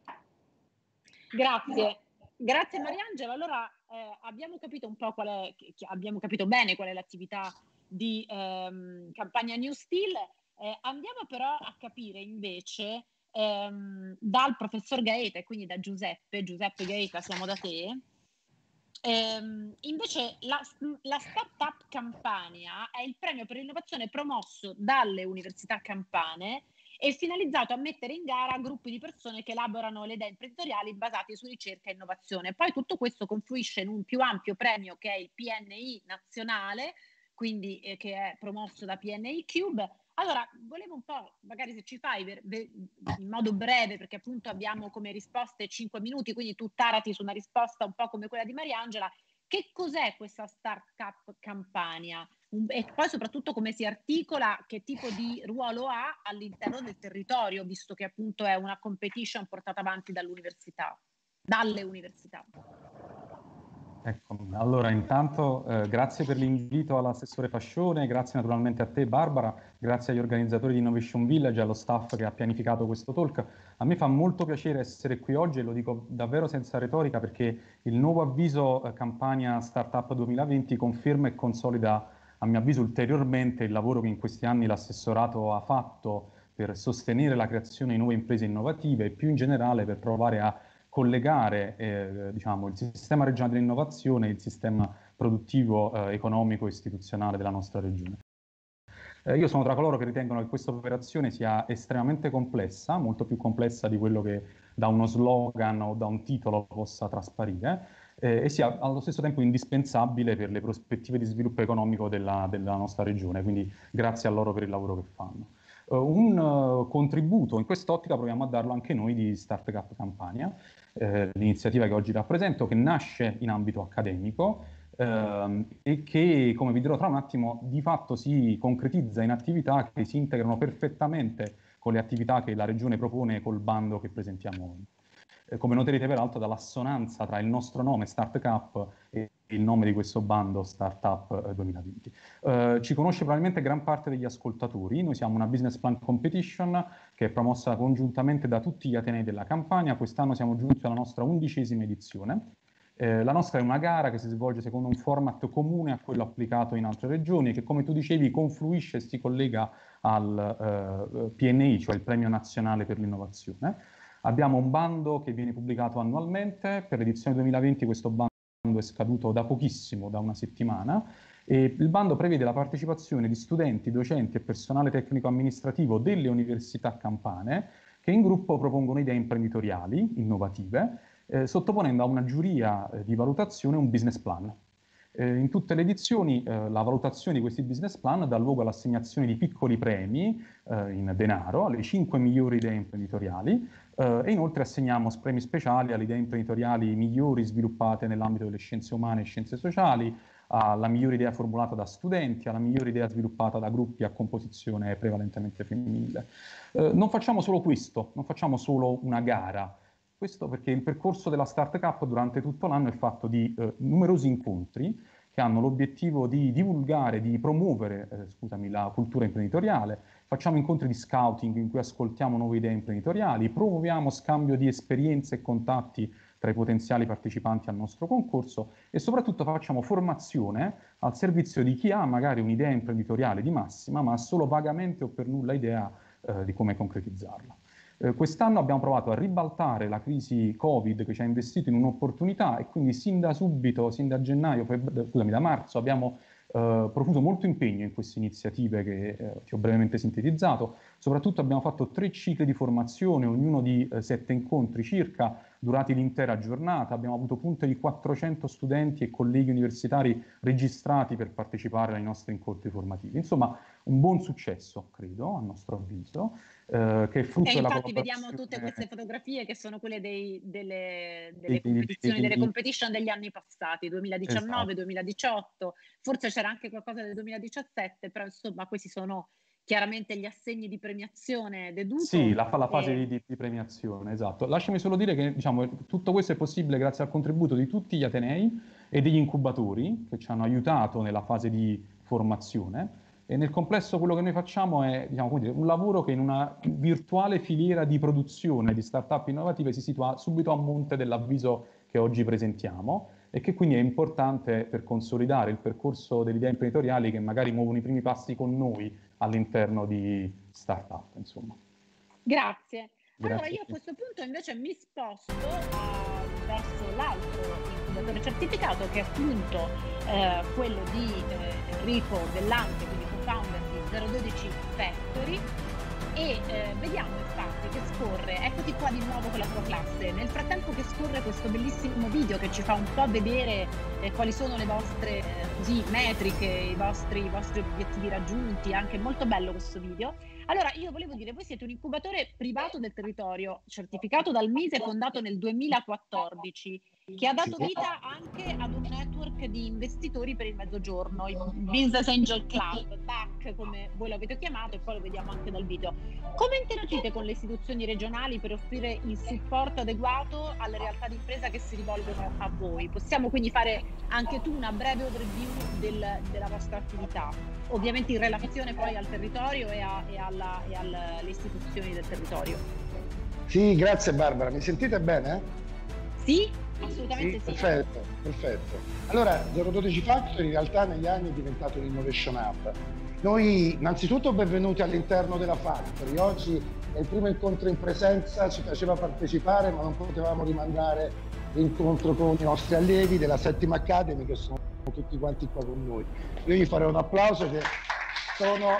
Speaker 1: Grazie, grazie Mariangela. Allora eh, abbiamo capito un po' qual è, abbiamo capito bene qual è l'attività di ehm, Campagna New Steel. Eh, andiamo però a capire invece ehm, dal professor Gaeta e quindi da Giuseppe, Giuseppe Gaeta, siamo da te. Ehm, invece la, la Startup Campania è il premio per l'innovazione promosso dalle università campane e finalizzato a mettere in gara gruppi di persone che elaborano le idee imprenditoriali basate su ricerca e innovazione. Poi tutto questo confluisce in un più ampio premio che è il P N I nazionale, quindi eh, che è promosso da P N I Cube. Allora, volevo un po', magari se ci fai ver, ver, in modo breve, perché appunto abbiamo come risposte cinque minuti, quindi tu tarati su una risposta un po' come quella di Mariangela. Che cos'è questa Startup Campania? E poi soprattutto come si articola, che tipo di ruolo ha all'interno del territorio, visto che appunto è una competition portata avanti dall'università, dalle università.
Speaker 3: Ecco, allora intanto eh, grazie per l'invito all'assessore Fascione, grazie naturalmente a te Barbara, grazie agli organizzatori di Innovation Village e allo staff che ha pianificato questo talk. A me fa molto piacere essere qui oggi e lo dico davvero senza retorica perché il nuovo avviso eh, Campania Startup duemilaventi conferma e consolida a mio avviso ulteriormente il lavoro che in questi anni l'assessorato ha fatto per sostenere la creazione di nuove imprese innovative e più in generale per provare a collegare eh, diciamo, il sistema regionale dell'innovazione e il sistema produttivo, eh, economico e istituzionale della nostra regione. Eh, io sono tra coloro che ritengono che questa operazione sia estremamente complessa, molto più complessa di quello che da uno slogan o da un titolo possa trasparire, eh, e sia allo stesso tempo indispensabile per le prospettive di sviluppo economico della, della nostra regione, quindi grazie a loro per il lavoro che fanno. Uh, un uh, contributo in quest'ottica proviamo a darlo anche noi di Startup Campania, eh, l'iniziativa che oggi rappresento, che nasce in ambito accademico eh, e che, come vi dirò tra un attimo, di fatto si concretizza in attività che si integrano perfettamente con le attività che la Regione propone col bando che presentiamo oggi. Eh, come noterete peraltro dall'assonanza tra il nostro nome Startup e il nome di questo bando Startup duemilaventi. Eh, ci conosce probabilmente gran parte degli ascoltatori. Noi siamo una business plan competition che è promossa congiuntamente da tutti gli atenei della Campania. Quest'anno siamo giunti alla nostra undicesima edizione. Eh, la nostra è una gara che si svolge secondo un format comune a quello applicato in altre regioni, che come tu dicevi confluisce e si collega al eh, P N I, cioè il Premio Nazionale per l'Innovazione. Abbiamo un bando che viene pubblicato annualmente. Per l'edizione duemilaventi questo bando è scaduto da pochissimo, da una settimana, e il bando prevede la partecipazione di studenti, docenti e personale tecnico-amministrativo delle università campane che in gruppo propongono idee imprenditoriali innovative, eh, sottoponendo a una giuria eh, di valutazione un business plan. Eh, in tutte le edizioni eh, la valutazione di questi business plan dà luogo all'assegnazione di piccoli premi eh, in denaro alle cinque migliori idee imprenditoriali eh, e inoltre assegniamo premi speciali alle idee imprenditoriali migliori sviluppate nell'ambito delle scienze umane e scienze sociali, alla migliore idea formulata da studenti, alla migliore idea sviluppata da gruppi a composizione prevalentemente femminile. Eh, non facciamo solo questo, non facciamo solo una gara. Questo perché il percorso della Start Cup durante tutto l'anno è fatto di eh, numerosi incontri che hanno l'obiettivo di divulgare, di promuovere eh, scusami, la cultura imprenditoriale. Facciamo incontri di scouting in cui ascoltiamo nuove idee imprenditoriali, promuoviamo scambio di esperienze e contatti tra i potenziali partecipanti al nostro concorso e soprattutto facciamo formazione al servizio di chi ha magari un'idea imprenditoriale di massima ma ha solo vagamente o per nulla idea eh, di come concretizzarla. Eh, quest'anno abbiamo provato a ribaltare la crisi Covid che ci ha investito in un'opportunità e quindi sin da subito, sin da gennaio, scusami, da marzo abbiamo eh, profuso molto impegno in queste iniziative che eh, ti ho brevemente sintetizzato. Soprattutto abbiamo fatto tre cicli di formazione, ognuno di eh, sette incontri circa, durati l'intera giornata. Abbiamo avuto punte di quattrocento studenti e colleghi universitari registrati per partecipare ai nostri incontri formativi. Insomma, un buon successo, credo, a nostro avviso. Eh, che è frutto
Speaker 1: e
Speaker 3: della
Speaker 1: infatti vediamo tutte queste fotografie che sono quelle dei, delle, delle,
Speaker 3: dei, dei,
Speaker 1: competizioni,
Speaker 3: dei,
Speaker 1: delle competition degli anni passati, duemiladiciannove,
Speaker 3: esatto.
Speaker 1: duemiladiciotto, forse c'era anche qualcosa del duemiladiciassette, però insomma questi sono chiaramente gli assegni di premiazione deduto.
Speaker 3: Sì, la, la fase
Speaker 1: e...
Speaker 3: di, di premiazione, esatto. Lasciami solo dire che diciamo, tutto questo è possibile grazie al contributo di tutti gli atenei e degli incubatori che ci hanno aiutato nella fase di formazione. E nel complesso quello che noi facciamo è diciamo, come dire, un lavoro che in una virtuale filiera di produzione di start-up innovative si situa subito a monte dell'avviso che oggi presentiamo e che quindi è importante per consolidare il percorso delle idee imprenditoriali che magari muovono i primi passi con noi all'interno di start-up, insomma.
Speaker 1: Grazie.
Speaker 3: Grazie.
Speaker 1: Allora io a questo punto invece mi sposto uh, verso l'altro incubatore certificato che è appunto uh, quello di uh, Enrico Bellante, quindi co-founder di zero dodici Factory, e eh, vediamo infatti che scorre, eccoti qua di nuovo con la tua classe, nel frattempo che scorre questo bellissimo video che ci fa un po' vedere eh, quali sono le vostre eh, così, metriche, i vostri, i vostri obiettivi raggiunti, anche molto bello questo video. Allora io volevo dire, voi siete un incubatore privato del territorio, certificato dal MISE, fondato nel duemilaquattordici, che ha dato vita anche ad un network di investitori per il mezzogiorno, il Business Angel Club, B A C come voi l'avete chiamato, e poi lo vediamo anche dal video. Come interagite con le istituzioni regionali per offrire il supporto adeguato alle realtà di impresa che si rivolgono a voi? Possiamo quindi fare anche tu una breve overview del, della vostra attività, ovviamente in relazione poi al territorio e, a, e, alla, e alle istituzioni del territorio.
Speaker 4: Sì, grazie Barbara, mi sentite bene?
Speaker 1: Sì? Assolutamente sì, sì.
Speaker 4: Perfetto, perfetto. Allora, zero dodici Factory in realtà negli anni è diventato un Innovation Hub. Noi innanzitutto benvenuti all'interno della Factory. Oggi è il primo incontro in presenza, ci faceva partecipare ma non potevamo rimandare l'incontro con i nostri allievi della Settima Academy che sono tutti quanti qua con noi. Io gli farei un applauso che sono...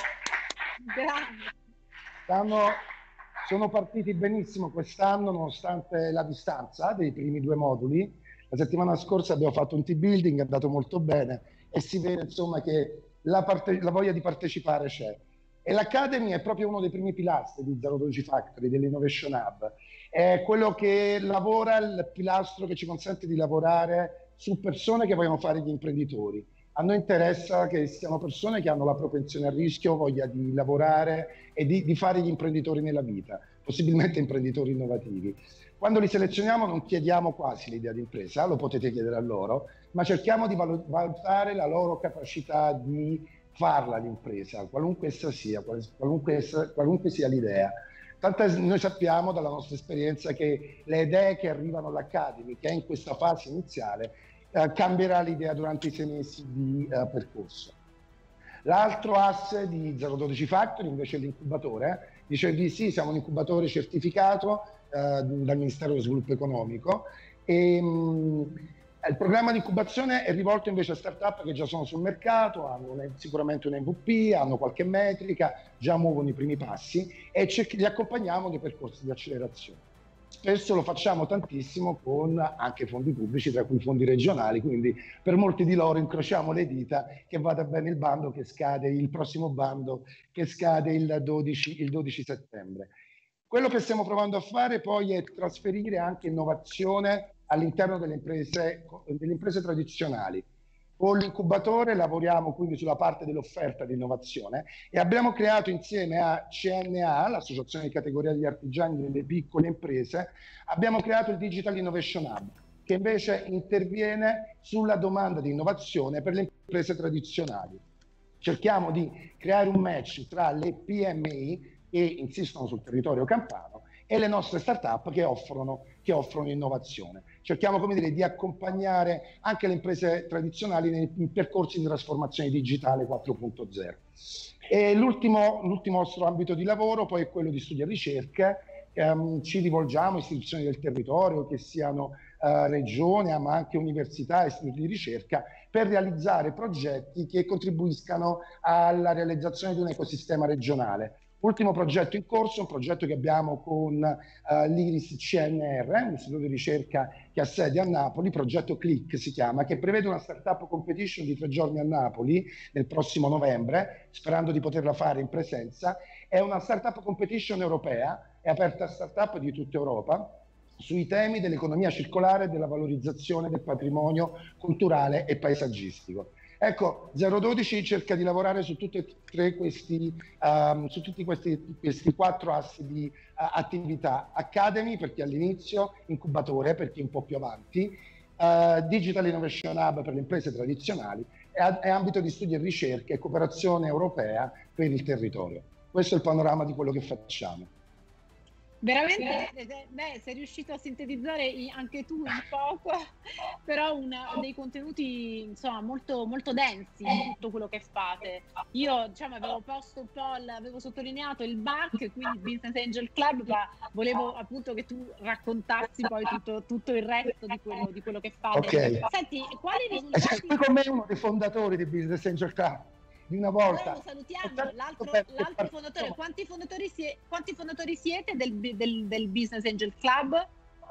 Speaker 1: Grazie.
Speaker 4: Stanno... Sono partiti benissimo quest'anno nonostante la distanza dei primi due moduli. La settimana scorsa abbiamo fatto un team building, è andato molto bene e si vede insomma che la, parte, la voglia di partecipare c'è. E l'Academy è proprio uno dei primi pilastri di zero dodici Factory, dell'Innovation Hub. È quello che lavora, il pilastro che ci consente di lavorare su persone che vogliono fare gli imprenditori. A noi interessa che siano persone che hanno la propensione al rischio, voglia di lavorare e di, di fare gli imprenditori nella vita, possibilmente imprenditori innovativi. Quando li selezioniamo non chiediamo quasi l'idea di impresa, lo potete chiedere a loro, ma cerchiamo di valutare la loro capacità di farla l'impresa, qualunque essa sia, qualunque, essa, qualunque sia l'idea. Tanto noi sappiamo dalla nostra esperienza che le idee che arrivano all'Academy, che è in questa fase iniziale, Uh, cambierà l'idea durante i sei mesi di uh, percorso. L'altro asse di zero dodici Factory invece è l'incubatore. Dicevi sì, siamo un incubatore certificato uh, dal Ministero dello Sviluppo Economico e um, il programma di incubazione è rivolto invece a start-up che già sono sul mercato, hanno un, sicuramente un M V P, hanno qualche metrica, già muovono i primi passi e li accompagniamo nei percorsi di accelerazione. spesso lo facciamo tantissimo con anche fondi pubblici, tra cui fondi regionali, quindi per molti di loro incrociamo le dita che vada bene il bando che scade, il prossimo bando che scade il dodici, il dodici settembre. Quello che stiamo provando a fare poi è trasferire anche innovazione all'interno delle imprese, delle imprese tradizionali. Con l'incubatore lavoriamo quindi sulla parte dell'offerta di innovazione e abbiamo creato insieme a C N A, l'associazione di categoria degli artigiani delle piccole imprese, abbiamo creato il Digital Innovation Hub, che invece interviene sulla domanda di innovazione per le imprese tradizionali. Cerchiamo di creare un match tra le P M I che insistono sul territorio campano e le nostre start-up che offrono, che offrono innovazione. Cerchiamo, come dire, di accompagnare anche le imprese tradizionali nei, nei percorsi di trasformazione digitale quattro punto zero. E l'ultimo, l'ultimo nostro ambito di lavoro poi è quello di studio e ricerca. Um, ci rivolgiamo a istituzioni del territorio, che siano uh, regioni, ma anche università e istituti di ricerca, per realizzare progetti che contribuiscano alla realizzazione di un ecosistema regionale. Ultimo progetto in corso, un progetto che abbiamo con uh, l'Iris C N R, un istituto di ricerca che ha sede a Napoli, progetto Click si chiama, che prevede una startup competition di tre giorni a Napoli nel prossimo novembre, sperando di poterla fare in presenza. È una startup competition europea, è aperta a startup di tutta Europa, sui temi dell'economia circolare e della valorizzazione del patrimonio culturale e paesaggistico. Ecco, zero dodici cerca di lavorare su tutti e tre questi, um, su tutti questi, questi quattro assi di uh, attività. Academy per chi è all'inizio, incubatore per chi è un po' più avanti, uh, Digital Innovation Hub per le imprese tradizionali e, e ambito di studio e ricerca e cooperazione europea per il territorio. Questo è il panorama di quello che facciamo.
Speaker 1: Veramente, beh, sei riuscito a sintetizzare anche tu in poco, però una, dei contenuti insomma molto, molto densi in tutto quello che fate. Io diciamo avevo posto un po', il, avevo sottolineato il B A C, quindi Business Angel Club, ma volevo appunto che tu raccontassi poi tutto, tutto il resto di quello, di quello che fate.
Speaker 4: Okay.
Speaker 1: Senti, quali risultati...
Speaker 4: Sei con me uno dei fondatori di Business Angel Club. Di una volta.
Speaker 1: Noi lo salutiamo, l'altro, l'altro fondatore. Quanti fondatori, sie, quanti fondatori siete del, del, del Business Angel Club?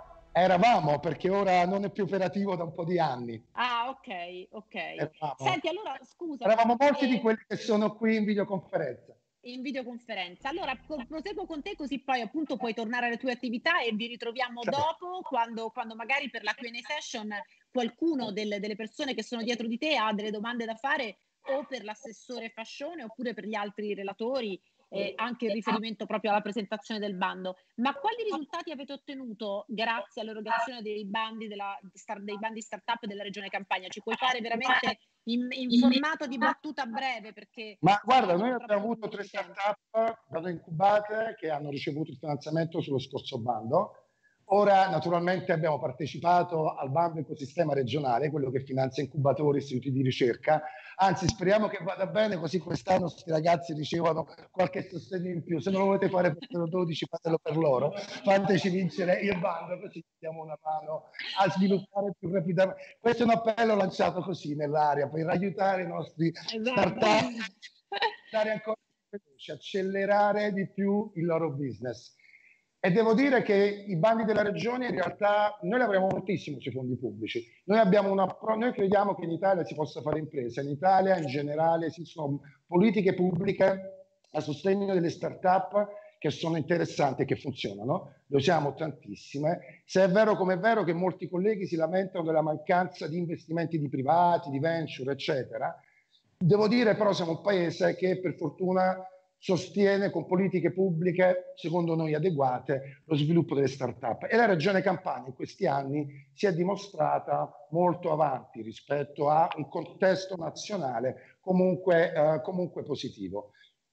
Speaker 4: Eravamo, perché ora non è più operativo da un po' di anni.
Speaker 1: Ah, ok, ok.
Speaker 4: Eravamo.
Speaker 1: Senti, allora, scusa.
Speaker 4: Eravamo molti
Speaker 1: eh,
Speaker 4: di quelli che sono qui in videoconferenza.
Speaker 1: In videoconferenza. Allora, proseguo con te, così poi appunto puoi tornare alle tue attività e vi ritroviamo certo. dopo, quando, quando magari per la Q and A session qualcuno del, delle persone che sono dietro di te ha delle domande da fare, o per l'assessore Fascione oppure per gli altri relatori, eh, anche in riferimento proprio alla presentazione del bando. Ma quali risultati avete ottenuto grazie all'erogazione dei bandi, della, dei bandi startup della Regione Campania? Ci puoi fare veramente in, in formato di battuta breve? Perché
Speaker 4: Ma guarda, noi abbiamo avuto tre startup da incubate che hanno ricevuto il finanziamento sullo scorso bando. Ora naturalmente abbiamo partecipato al bando ecosistema regionale, quello che finanzia incubatori e istituti di ricerca, anzi speriamo che vada bene, così quest'anno questi ragazzi ricevono qualche sostegno in più. Se non lo volete fare per zero dodici, fatelo per loro, fateci vincere il bando, così diamo una mano a sviluppare più rapidamente. Questo è un appello lanciato così nell'aria per aiutare i nostri
Speaker 1: esatto.
Speaker 4: startup a dare ancora più veloci, accelerare di più il loro business. E devo dire che i bandi della regione in realtà noi lavoriamo moltissimo sui fondi pubblici. Noi, abbiamo una, noi crediamo che in Italia si possa fare impresa. In Italia in generale esistono politiche pubbliche a sostegno delle start-up che sono interessanti e che funzionano. Le usiamo tantissime. Se è vero come è vero che molti colleghi si lamentano della mancanza di investimenti di privati, di venture, eccetera, devo dire però siamo un paese che per fortuna sostiene con politiche pubbliche, secondo noi adeguate, lo sviluppo delle start-up. E la Regione Campania in questi anni si è dimostrata molto avanti rispetto a un contesto nazionale comunque, eh, comunque positivo.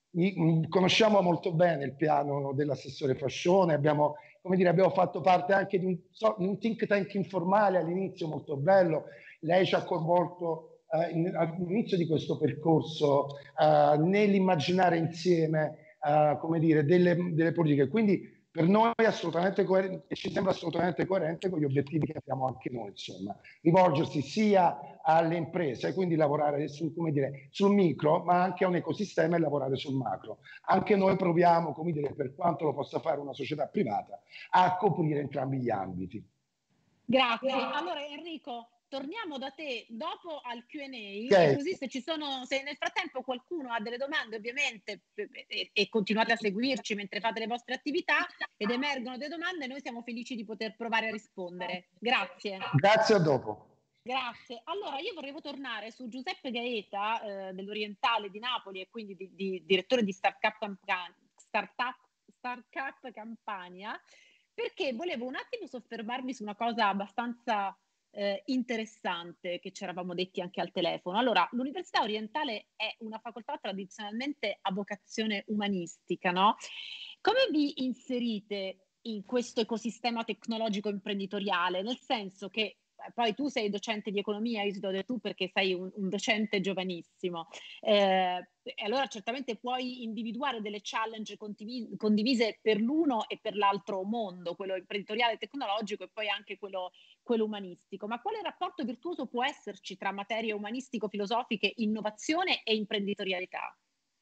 Speaker 4: I, conosciamo molto bene il piano dell'assessore Fascione, abbiamo, come dire, abbiamo fatto parte anche di un, un think tank informale all'inizio molto bello. Lei ci ha coinvolto Uh, all'inizio di questo percorso uh, nell'immaginare insieme uh, come dire, delle, delle politiche. Quindi per noi è assolutamente coerente e ci sembra assolutamente coerente con gli obiettivi che abbiamo anche noi, insomma, rivolgersi sia alle imprese, quindi lavorare sul, come dire, sul micro, ma anche a un ecosistema e lavorare sul macro. Anche noi proviamo, come dire, per quanto lo possa fare una società privata, a coprire entrambi gli ambiti.
Speaker 1: Grazie. Allora Enrico, torniamo da te dopo al Q and A,
Speaker 4: Okay.
Speaker 1: e così se ci sono, se nel frattempo qualcuno ha delle domande, ovviamente, e, e continuate a seguirci mentre fate le vostre attività ed emergono delle domande, noi siamo felici di poter provare a rispondere. Grazie.
Speaker 4: Grazie, a dopo.
Speaker 1: Grazie. Allora, io vorrei tornare su Giuseppe Gaeta, eh, dell'Orientale di Napoli e quindi di, di, direttore di Startup, Campan- Startup, Startup Campania, perché volevo un attimo soffermarmi su una cosa abbastanza eh, interessante che ci eravamo detti anche al telefono. Allora, l'Università Orientale è una facoltà tradizionalmente a vocazione umanistica, no? Come vi inserite in questo ecosistema tecnologico imprenditoriale? Nel senso che poi tu sei docente di economia, io ti do del tu perché sei un, un docente giovanissimo, eh, e allora certamente puoi individuare delle challenge condivise, condivise per l'uno e per l'altro mondo, quello imprenditoriale e tecnologico e poi anche quello, quello umanistico. Ma quale rapporto virtuoso può esserci tra materie umanistico-filosofiche, innovazione e imprenditorialità?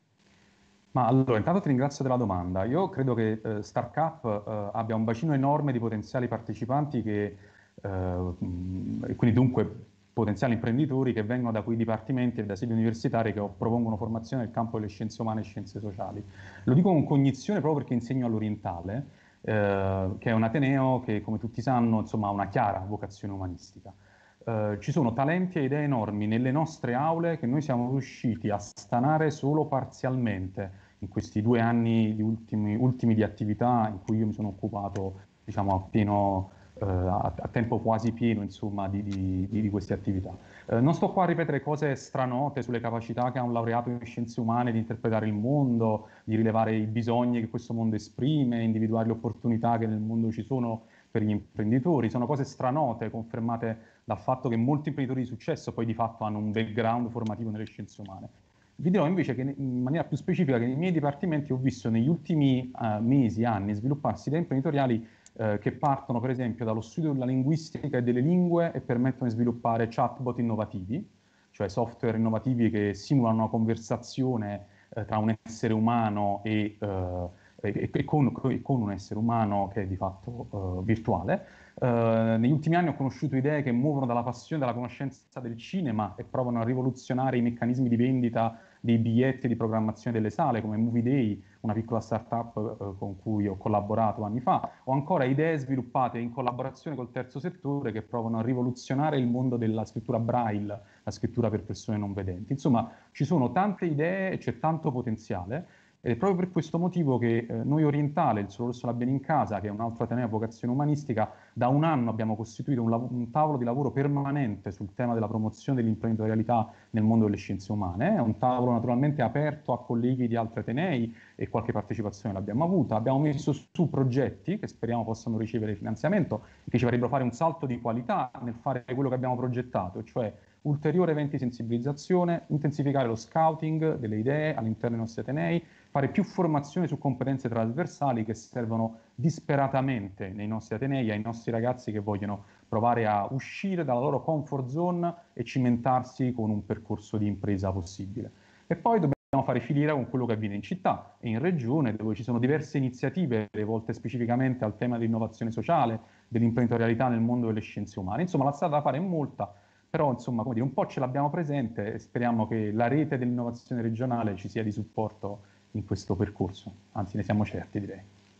Speaker 3: Ma allora, intanto ti ringrazio della domanda. Io credo che eh, StarCup eh, abbia un bacino enorme di potenziali partecipanti che, eh, mh, e quindi dunque potenziali imprenditori che vengono da quei dipartimenti e da sedi universitarie che propongono formazione nel campo delle scienze umane e scienze sociali. Lo dico con cognizione proprio perché insegno all'Orientale, eh, che è un ateneo che, come tutti sanno, insomma, ha una chiara vocazione umanistica. Uh, ci sono talenti e idee enormi nelle nostre aule che noi siamo riusciti a stanare solo parzialmente in questi due anni di ultimi, ultimi di attività in cui io mi sono occupato, diciamo, a pieno, uh, a, a tempo quasi pieno, insomma, di, di, di queste attività. Uh, non sto qua a ripetere cose stranote sulle capacità che ha un laureato in scienze umane di interpretare il mondo, di rilevare i bisogni che questo mondo esprime, individuare le opportunità che nel mondo ci sono per gli imprenditori. Sono cose stranote, confermate dal fatto che molti imprenditori di successo poi di fatto hanno un background formativo nelle scienze umane. Vi dirò invece che in maniera più specifica che nei miei dipartimenti ho visto negli ultimi uh, mesi, anni, svilupparsi idee imprenditoriali uh, che partono per esempio dallo studio della linguistica e delle lingue e permettono di sviluppare chatbot innovativi, cioè software innovativi che simulano una conversazione uh, tra un essere umano e, uh, e, e, con, e con un essere umano che è di fatto uh, virtuale. Uh, negli ultimi anni ho conosciuto idee che muovono dalla passione, dalla conoscenza del cinema e provano a rivoluzionare i meccanismi di vendita dei biglietti di programmazione delle sale, come Movie Day, una piccola startup uh, con cui ho collaborato anni fa, o ancora idee sviluppate in collaborazione col terzo settore che provano a rivoluzionare il mondo della scrittura braille, la scrittura per persone non vedenti. Insomma, ci sono tante idee e c'è tanto potenziale. Ed è proprio per questo motivo che eh, noi Orientale, il Sole Rosso Labieno in Casa, che è un altro ateneo a vocazione umanistica, da un anno abbiamo costituito un, un tavolo di lavoro permanente sul tema della promozione dell'imprenditorialità nel mondo delle scienze umane. È un tavolo naturalmente aperto a colleghi di altri atenei e qualche partecipazione l'abbiamo avuta. Abbiamo messo su progetti che speriamo possano ricevere finanziamento e che ci farebbero fare un salto di qualità nel fare quello che abbiamo progettato, cioè ulteriori eventi di sensibilizzazione, intensificare lo scouting delle idee all'interno dei nostri atenei, fare più formazione su competenze trasversali che servono disperatamente nei nostri atenei, ai nostri ragazzi che vogliono provare a uscire dalla loro comfort zone e cimentarsi con un percorso di impresa possibile. E poi dobbiamo fare filiera con quello che avviene in città e in regione, dove ci sono diverse iniziative rivolte specificamente al tema dell'innovazione sociale, dell'imprenditorialità nel mondo delle scienze umane. Insomma, la strada da fare è molta, però insomma, come dire, un po' ce l'abbiamo presente e speriamo che la rete dell'innovazione regionale ci sia di supporto in questo percorso, anzi ne siamo certi, direi.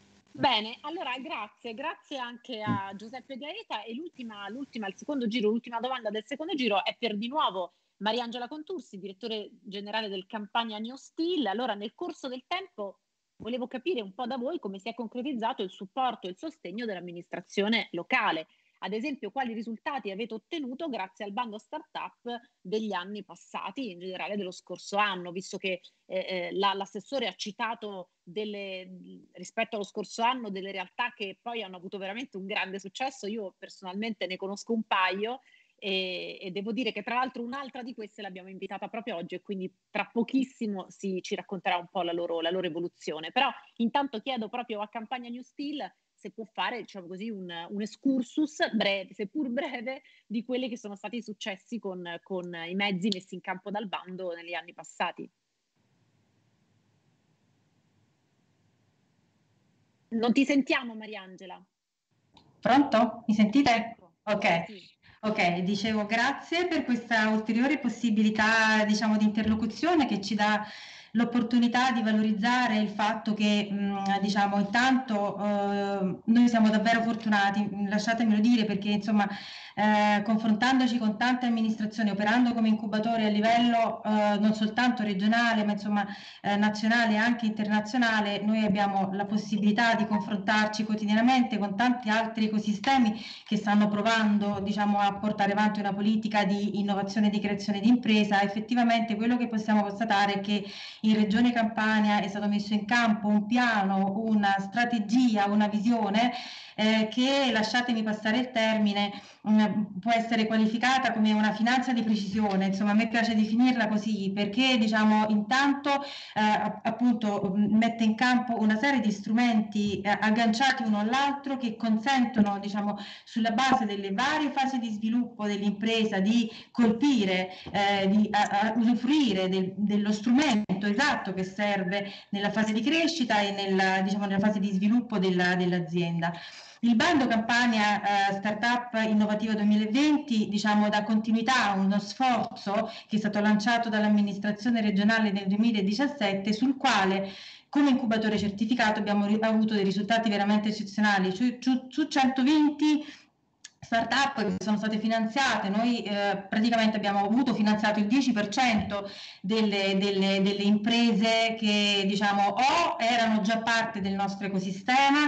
Speaker 1: Bene, allora grazie, grazie anche a Giuseppe Gaeta e l'ultima, l'ultima, il secondo giro, l'ultima domanda del secondo giro è per di nuovo Mariangela Contursi, direttore generale del Campania New Steel. Allora, nel corso del tempo volevo capire un po' da voi come si è concretizzato il supporto e il sostegno dell'amministrazione locale. Ad esempio, quali risultati avete ottenuto grazie al bando startup degli anni passati, in generale dello scorso anno, visto che eh, la, l'assessore ha citato delle, rispetto allo scorso anno delle realtà che poi hanno avuto veramente un grande successo. Io personalmente ne conosco un paio e, e devo dire che tra l'altro un'altra di queste l'abbiamo invitata proprio oggi e quindi tra pochissimo si, ci racconterà un po' la loro, la loro evoluzione. Però intanto chiedo proprio a Campagna New Steel se può fare, diciamo così, un, un excursus breve, seppur breve, di quelli che sono stati i successi con, con i mezzi messi in campo dal bando negli anni passati. Non ti sentiamo, Mariangela.
Speaker 5: Pronto? Mi sentite?
Speaker 1: Ecco,
Speaker 5: ok.
Speaker 1: sì.
Speaker 5: Ok, dicevo grazie per questa ulteriore possibilità, diciamo, di interlocuzione che ci dà l'opportunità di valorizzare il fatto che, mh, diciamo, intanto eh, noi siamo davvero fortunati, lasciatemelo dire, perché insomma, eh, confrontandoci con tante amministrazioni, operando come incubatori a livello eh, non soltanto regionale, ma insomma eh, nazionale e anche internazionale, noi abbiamo la possibilità di confrontarci quotidianamente con tanti altri ecosistemi che stanno provando, diciamo, a portare avanti una politica di innovazione e di creazione di impresa. Effettivamente quello che possiamo constatare è che in Regione Campania è stato messo in campo un piano, una strategia, una visione eh, che, lasciatemi passare il termine, mh, può essere qualificata come una finanza di precisione. Insomma, a me piace definirla così perché, diciamo, intanto eh, appunto mette in campo una serie di strumenti eh, agganciati uno all'altro che consentono, diciamo, sulla base delle varie fasi di sviluppo dell'impresa di colpire, eh, di a, a usufruire del, dello strumento esatto che serve nella fase di crescita e nella, diciamo, nella fase di sviluppo della, dell'azienda. Il bando Campania eh, Startup Innovativa duemilaventi, diciamo, dà continuità a uno sforzo che è stato lanciato dall'amministrazione regionale nel duemiladiciassette, sul quale come incubatore certificato abbiamo avuto dei risultati veramente eccezionali. Su, su, su centoventi start-up che sono state finanziate, noi eh, praticamente abbiamo avuto finanziato il dieci per cento delle, delle, delle imprese che, diciamo, o erano già parte del nostro ecosistema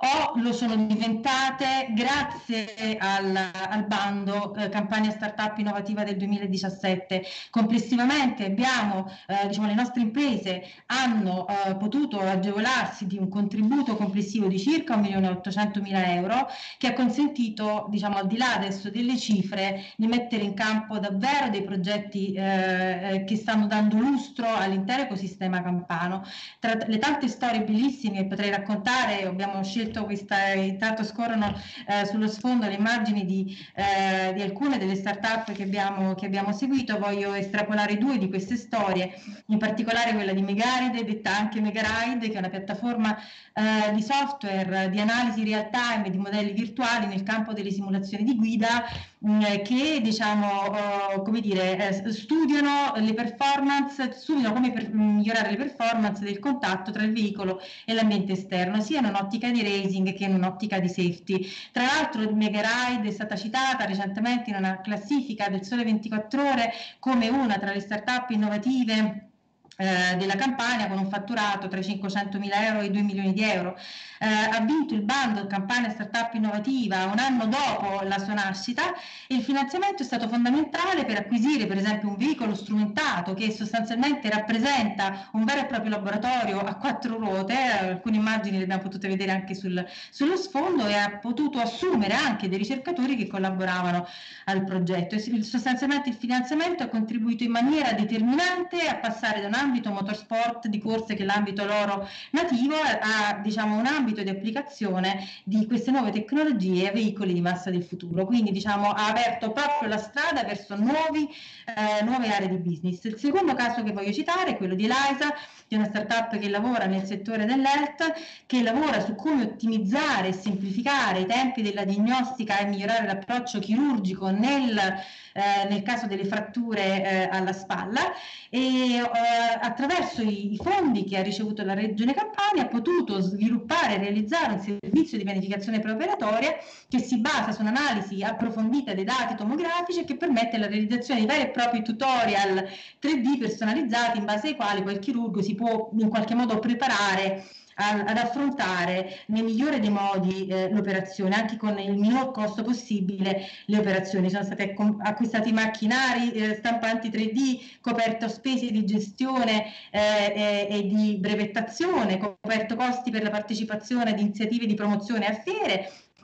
Speaker 5: o lo sono diventate grazie al, al bando eh, Campagna Startup Innovativa del duemiladiciassette. Complessivamente abbiamo, eh, diciamo, le nostre imprese hanno eh, potuto agevolarsi di un contributo complessivo di circa un milione e ottocentomila euro che ha consentito, diciamo, al di là adesso delle cifre, di mettere in campo davvero dei progetti eh, che stanno dando lustro all'intero ecosistema campano. Tra le tante storie bellissime che potrei raccontare, abbiamo scelto questa, intanto scorrono eh, sullo sfondo le immagini di, eh, di alcune delle start-up che abbiamo, che abbiamo seguito. Voglio estrapolare due di queste storie, in particolare quella di Megaride, detta anche Megaride, che è una piattaforma eh, di software di analisi real time e di modelli virtuali nel campo delle simulazioni di guida, mh, che, diciamo, uh, come dire, eh, studiano le performance, studiano come per migliorare le performance del contatto tra il veicolo e l'ambiente esterno, sia in un'ottica di racing che in un'ottica di safety. Tra l'altro Megaride è stata citata recentemente in una classifica del Sole ventiquattro Ore come una tra le start-up innovative Eh, della Campania, con un fatturato tra i cinquecentomila euro e i due milioni di euro. Eh, ha vinto il bando Campania Startup Innovativa un anno dopo la sua nascita e il finanziamento è stato fondamentale per acquisire, per esempio, un veicolo strumentato che sostanzialmente rappresenta un vero e proprio laboratorio a quattro ruote. Alcune immagini le abbiamo potute vedere anche sul, sullo sfondo, e ha potuto assumere anche dei ricercatori che collaboravano al progetto. E sostanzialmente il finanziamento ha contribuito in maniera determinante a passare da un ambito motorsport di corse, che è l'ambito loro nativo, a, diciamo, un ambito di applicazione di queste nuove tecnologie a veicoli di massa del futuro. Quindi, diciamo, ha aperto proprio la strada verso nuovi, eh, nuove aree di business. Il secondo caso che voglio citare è quello di Elisa, di una startup che lavora nel settore dell'health, che lavora su come ottimizzare e semplificare i tempi della diagnostica e migliorare l'approccio chirurgico nel, eh, nel caso delle fratture eh, alla spalla, e eh, attraverso i, i fondi che ha ricevuto la Regione Campania ha potuto sviluppare e realizzare un servizio di pianificazione preoperatoria che si basa su un'analisi approfondita dei dati tomografici e che permette la realizzazione di veri e propri tutorial tre D personalizzati, in base ai quali poi il chirurgo si può in qualche modo preparare ad affrontare nel migliore dei modi eh, l'operazione, anche con il minor costo possibile. Le operazioni sono state acquistati macchinari, eh, stampanti tre D, coperto spese di gestione eh, e, e di brevettazione, coperto costi per la partecipazione ad iniziative di promozione a fiere,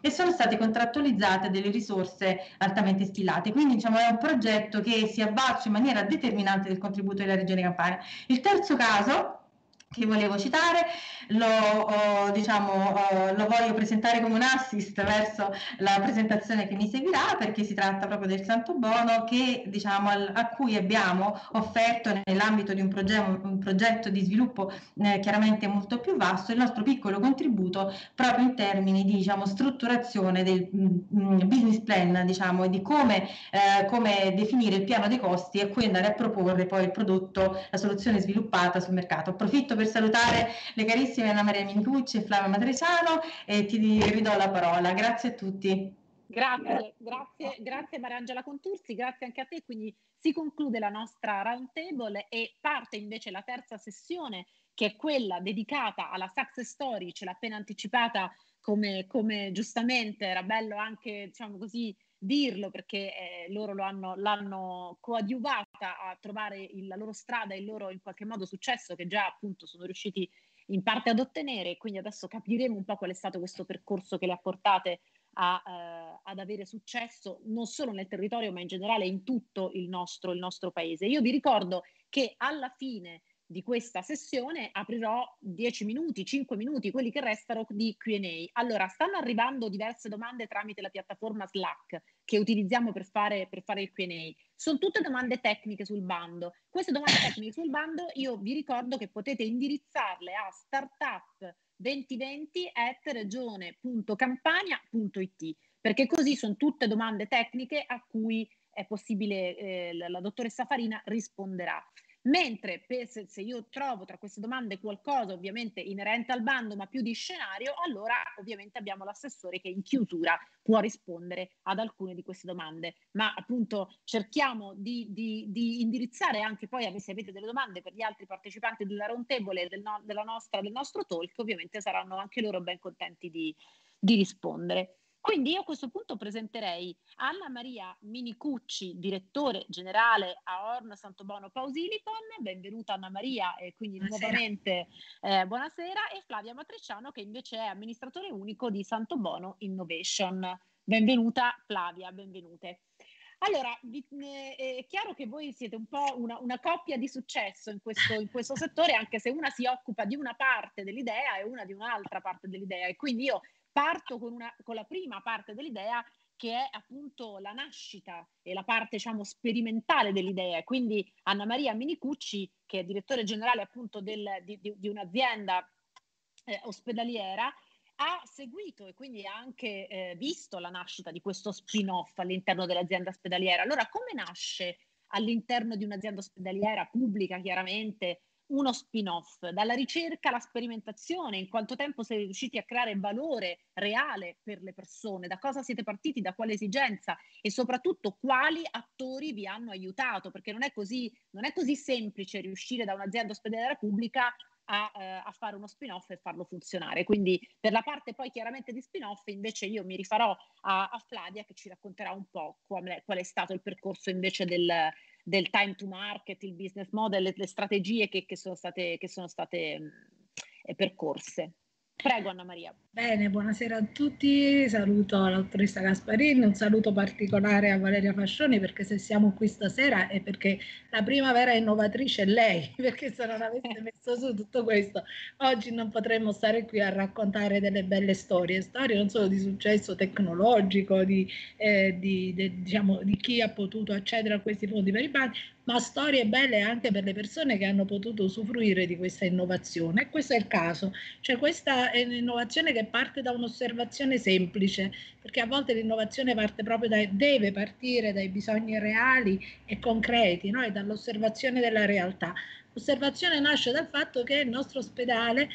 Speaker 5: e sono state contrattualizzate delle risorse altamente stilate. Quindi diciamo è un progetto che si avvalsa in maniera determinante del contributo della Regione Campania. Il terzo caso che volevo citare, lo, oh, diciamo, oh, lo voglio presentare come un assist verso la presentazione che mi seguirà, perché si tratta proprio del Santo Bono che, diciamo, al, a cui abbiamo offerto nell'ambito di un, proge un progetto di sviluppo eh, chiaramente molto più vasto il nostro piccolo contributo proprio in termini di, diciamo, strutturazione del mm, business plan, diciamo, e di come, eh, come definire il piano dei costi e cui andare a proporre poi il prodotto, la soluzione sviluppata sul mercato. Approfitto per salutare le carissime Anna Maria Minicucci e Flavia Matresano e ti ridò la parola. Grazie a tutti.
Speaker 1: Grazie, grazie, grazie Mariangela Contursi, grazie anche a te. Quindi si conclude la nostra round table e parte invece la terza sessione, che è quella dedicata alla success story. Ce l'ha appena anticipata, come, come giustamente era bello anche, diciamo così, dirlo, perché eh, loro lo hanno, l'hanno coadiuvata a trovare il, la loro strada, il loro in qualche modo successo, che già appunto sono riusciti in parte ad ottenere. Quindi adesso capiremo un po' qual è stato questo percorso che le ha portate a, eh, ad avere successo non solo nel territorio ma in generale in tutto il nostro, il nostro paese. Io vi ricordo che alla fine di questa sessione aprirò dieci minuti, cinque minuti, quelli che restano di Q and A. Allora, stanno arrivando diverse domande tramite la piattaforma Slack che utilizziamo per fare, per fare il Q and A. Sono tutte domande tecniche sul bando. Queste domande tecniche sul bando io vi ricordo che potete indirizzarle a startup duemilaventi at regione punto campania punto it, perché così sono tutte domande tecniche a cui è possibile, eh, la, la dottoressa Farina risponderà. Mentre per, se, se io trovo tra queste domande qualcosa ovviamente inerente al bando ma più di scenario, allora ovviamente abbiamo l'assessore che in chiusura può rispondere ad alcune di queste domande. Ma appunto cerchiamo di, di, di indirizzare anche poi, se avete delle domande per gli altri partecipanti della round table del, no, della nostra, del nostro talk, ovviamente saranno anche loro ben contenti di, di rispondere. Quindi io a questo punto presenterei Anna Maria Minicucci, direttore generale a Orno Santo Bono Pausilipon. Benvenuta Anna Maria, e quindi buonasera. Nuovamente eh, buonasera, e Flavia Matresciano, che invece è amministratore unico di Santo Bono Innovation. Benvenuta Flavia, benvenute. Allora, vi, eh, è chiaro che voi siete un po' una, una coppia di successo in questo, in questo settore, anche se una si occupa di una parte dell'idea e una di un'altra parte dell'idea, e quindi io parto con, una, con la prima parte dell'idea, che è appunto la nascita e la parte, diciamo, sperimentale dell'idea. Quindi Anna Maria Minicucci, che è direttore generale appunto del, di, di, di un'azienda eh, ospedaliera, ha seguito e quindi ha anche eh, visto la nascita di questo spin-off all'interno dell'azienda ospedaliera. Allora, come nasce all'interno di un'azienda ospedaliera pubblica, chiaramente, uno spin-off? Dalla ricerca alla sperimentazione, in quanto tempo siete riusciti a creare valore reale per le persone? Da cosa siete partiti? Da quale esigenza? E soprattutto quali attori vi hanno aiutato? Perché non è così, non è così semplice riuscire da un'azienda ospedaliera pubblica A, eh, a fare uno spin-off e farlo funzionare. Quindi per la parte poi chiaramente di spin-off invece io mi rifarò a, a Flavia, che ci racconterà un po' qual è, qual è stato il percorso invece del, del time to market, il business model, le, le strategie che, che sono state, che sono state mh, percorse. Prego Anna Maria.
Speaker 6: Bene, buonasera a tutti, saluto la dottoressa Gasparini, un saluto particolare a Valeria Fascioni, perché se siamo qui stasera è perché la prima vera innovatrice è lei, perché se non avesse messo su tutto questo oggi non potremmo stare qui a raccontare delle belle storie, storie non solo di successo tecnologico, di, eh, di, de, diciamo, di chi ha potuto accedere a questi fondi per i bandi, ma storie belle anche per le persone che hanno potuto usufruire di questa innovazione. E questo è il caso, cioè questa è un'innovazione che parte da un'osservazione semplice, perché a volte l'innovazione parte proprio dai, deve partire dai bisogni reali e concreti, no? E dall'osservazione della realtà. L'osservazione nasce dal fatto che il nostro ospedale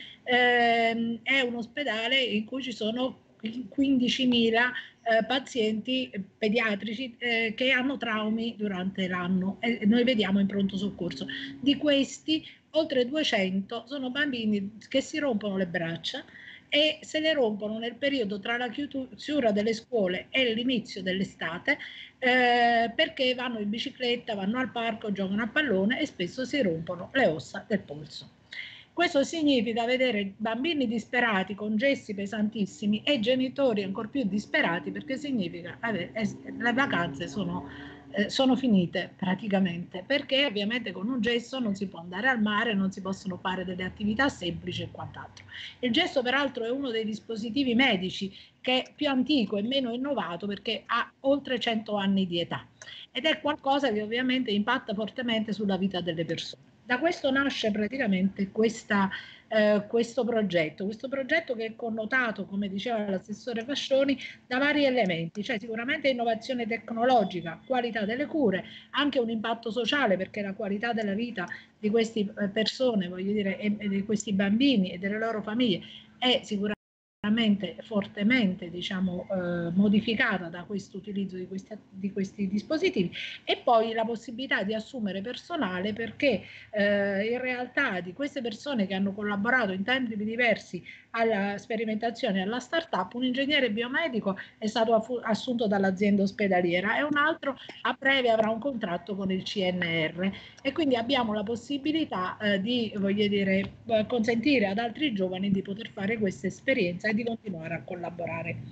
Speaker 6: ehm, è un ospedale in cui ci sono quindicimila eh, pazienti pediatrici eh, che hanno traumi durante l'anno, e noi vediamo in pronto soccorso. Di questi oltre duecento sono bambini che si rompono le braccia, e se le rompono nel periodo tra la chiusura delle scuole e l'inizio dell'estate, eh, perché vanno in bicicletta, vanno al parco, giocano a pallone e spesso si rompono le ossa del polso. Questo significa vedere bambini disperati con gessi pesantissimi e genitori ancora più disperati, perché significa avere, le vacanze sono, eh, sono finite praticamente, perché ovviamente con un gesso non si può andare al mare, non si possono fare delle attività semplici e quant'altro. Il gesso peraltro è uno dei dispositivi medici che è più antico e meno innovato, perché ha oltre cento anni di età ed è qualcosa che ovviamente impatta fortemente sulla vita delle persone. Da questo nasce praticamente questa, eh, questo progetto, questo progetto che è connotato, come diceva l'assessore Fascioni, da vari elementi, cioè sicuramente innovazione tecnologica, qualità delle cure, anche un impatto sociale, perché la qualità della vita di queste persone, voglio dire, e, e di questi bambini e delle loro famiglie è sicuramente fortemente, diciamo, eh, modificata da questo utilizzo di questi, di questi dispositivi, e poi la possibilità di assumere personale, perché eh, in realtà di queste persone che hanno collaborato in tempi diversi alla sperimentazione e alla startup, un ingegnere biomedico è stato assunto dall'azienda ospedaliera e un altro a breve avrà un contratto con il C N R, e quindi abbiamo la possibilità eh, di, voglio dire, consentire ad altri giovani di poter fare questa esperienza e di continuare a collaborare.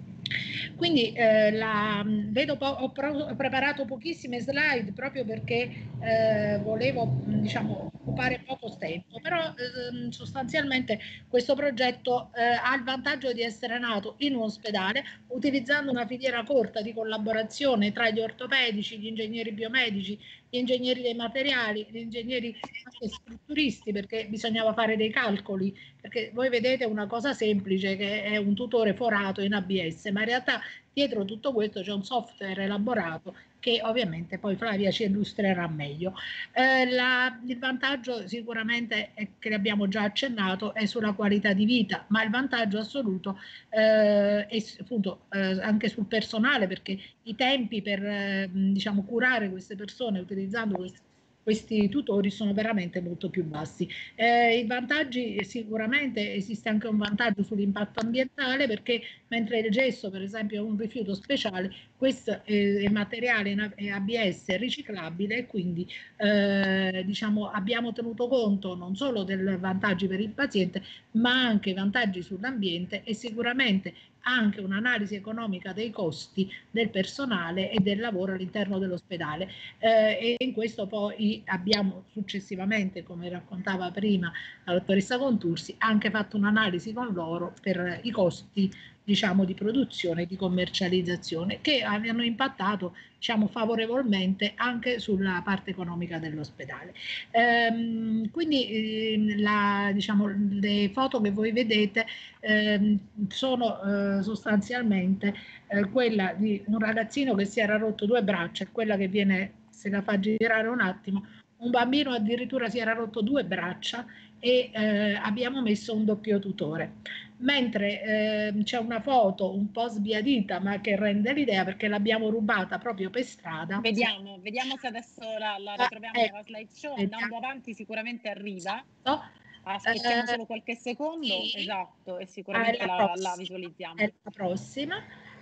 Speaker 6: Quindi eh, la, vedo po ho, ho preparato pochissime slide proprio perché eh, volevo, diciamo, occupare poco tempo, però eh, sostanzialmente questo progetto eh, ha il vantaggio di essere nato in un ospedale utilizzando una filiera corta di collaborazione tra gli ortopedici, gli ingegneri biomedici, gli ingegneri dei materiali, gli ingegneri anche strutturisti, perché bisognava fare dei calcoli, perché voi vedete una cosa semplice che è un tutore forato in A B S, ma in realtà dietro tutto questo c'è un software elaborato che ovviamente poi Flavia ci illustrerà meglio. Eh, la, il vantaggio sicuramente è che abbiamo già accennato è sulla qualità di vita, ma il vantaggio assoluto eh, è appunto eh, anche sul personale, perché i tempi per eh, diciamo curare queste persone utilizzando questi questi tutori sono veramente molto più bassi. Eh, I vantaggi, sicuramente esiste anche un vantaggio sull'impatto ambientale, perché mentre il gesso per esempio è un rifiuto speciale, questo è, è materiale in A B S riciclabile, e quindi eh, diciamo, abbiamo tenuto conto non solo dei vantaggi per il paziente ma anche i vantaggi sull'ambiente, e sicuramente anche un'analisi economica dei costi del personale e del lavoro all'interno dell'ospedale. Eh, e in questo poi abbiamo successivamente, come raccontava prima la dottoressa Contursi, anche fatto un'analisi con loro per i costi, diciamo, di produzione e di commercializzazione, che hanno impattato, diciamo, favorevolmente anche sulla parte economica dell'ospedale. Ehm, quindi eh, la, diciamo, le foto che voi vedete ehm, sono eh, sostanzialmente eh, quella di un ragazzino che si era rotto due braccia, e quella che viene, se la fa girare un attimo, un bambino addirittura si era rotto due braccia e eh, abbiamo messo un doppio tutore. Mentre eh, c'è una foto un po' sbiadita ma che rende l'idea, perché l'abbiamo rubata proprio per strada.
Speaker 1: Vediamo, vediamo se adesso la, la ritroviamo
Speaker 6: eh,
Speaker 1: nella slideshow. Andando avanti sicuramente arriva.
Speaker 6: No?
Speaker 1: Aspettiamo
Speaker 6: eh,
Speaker 1: solo qualche secondo,
Speaker 6: sì.
Speaker 1: Esatto, e sicuramente la, la visualizziamo.
Speaker 6: È la prossima.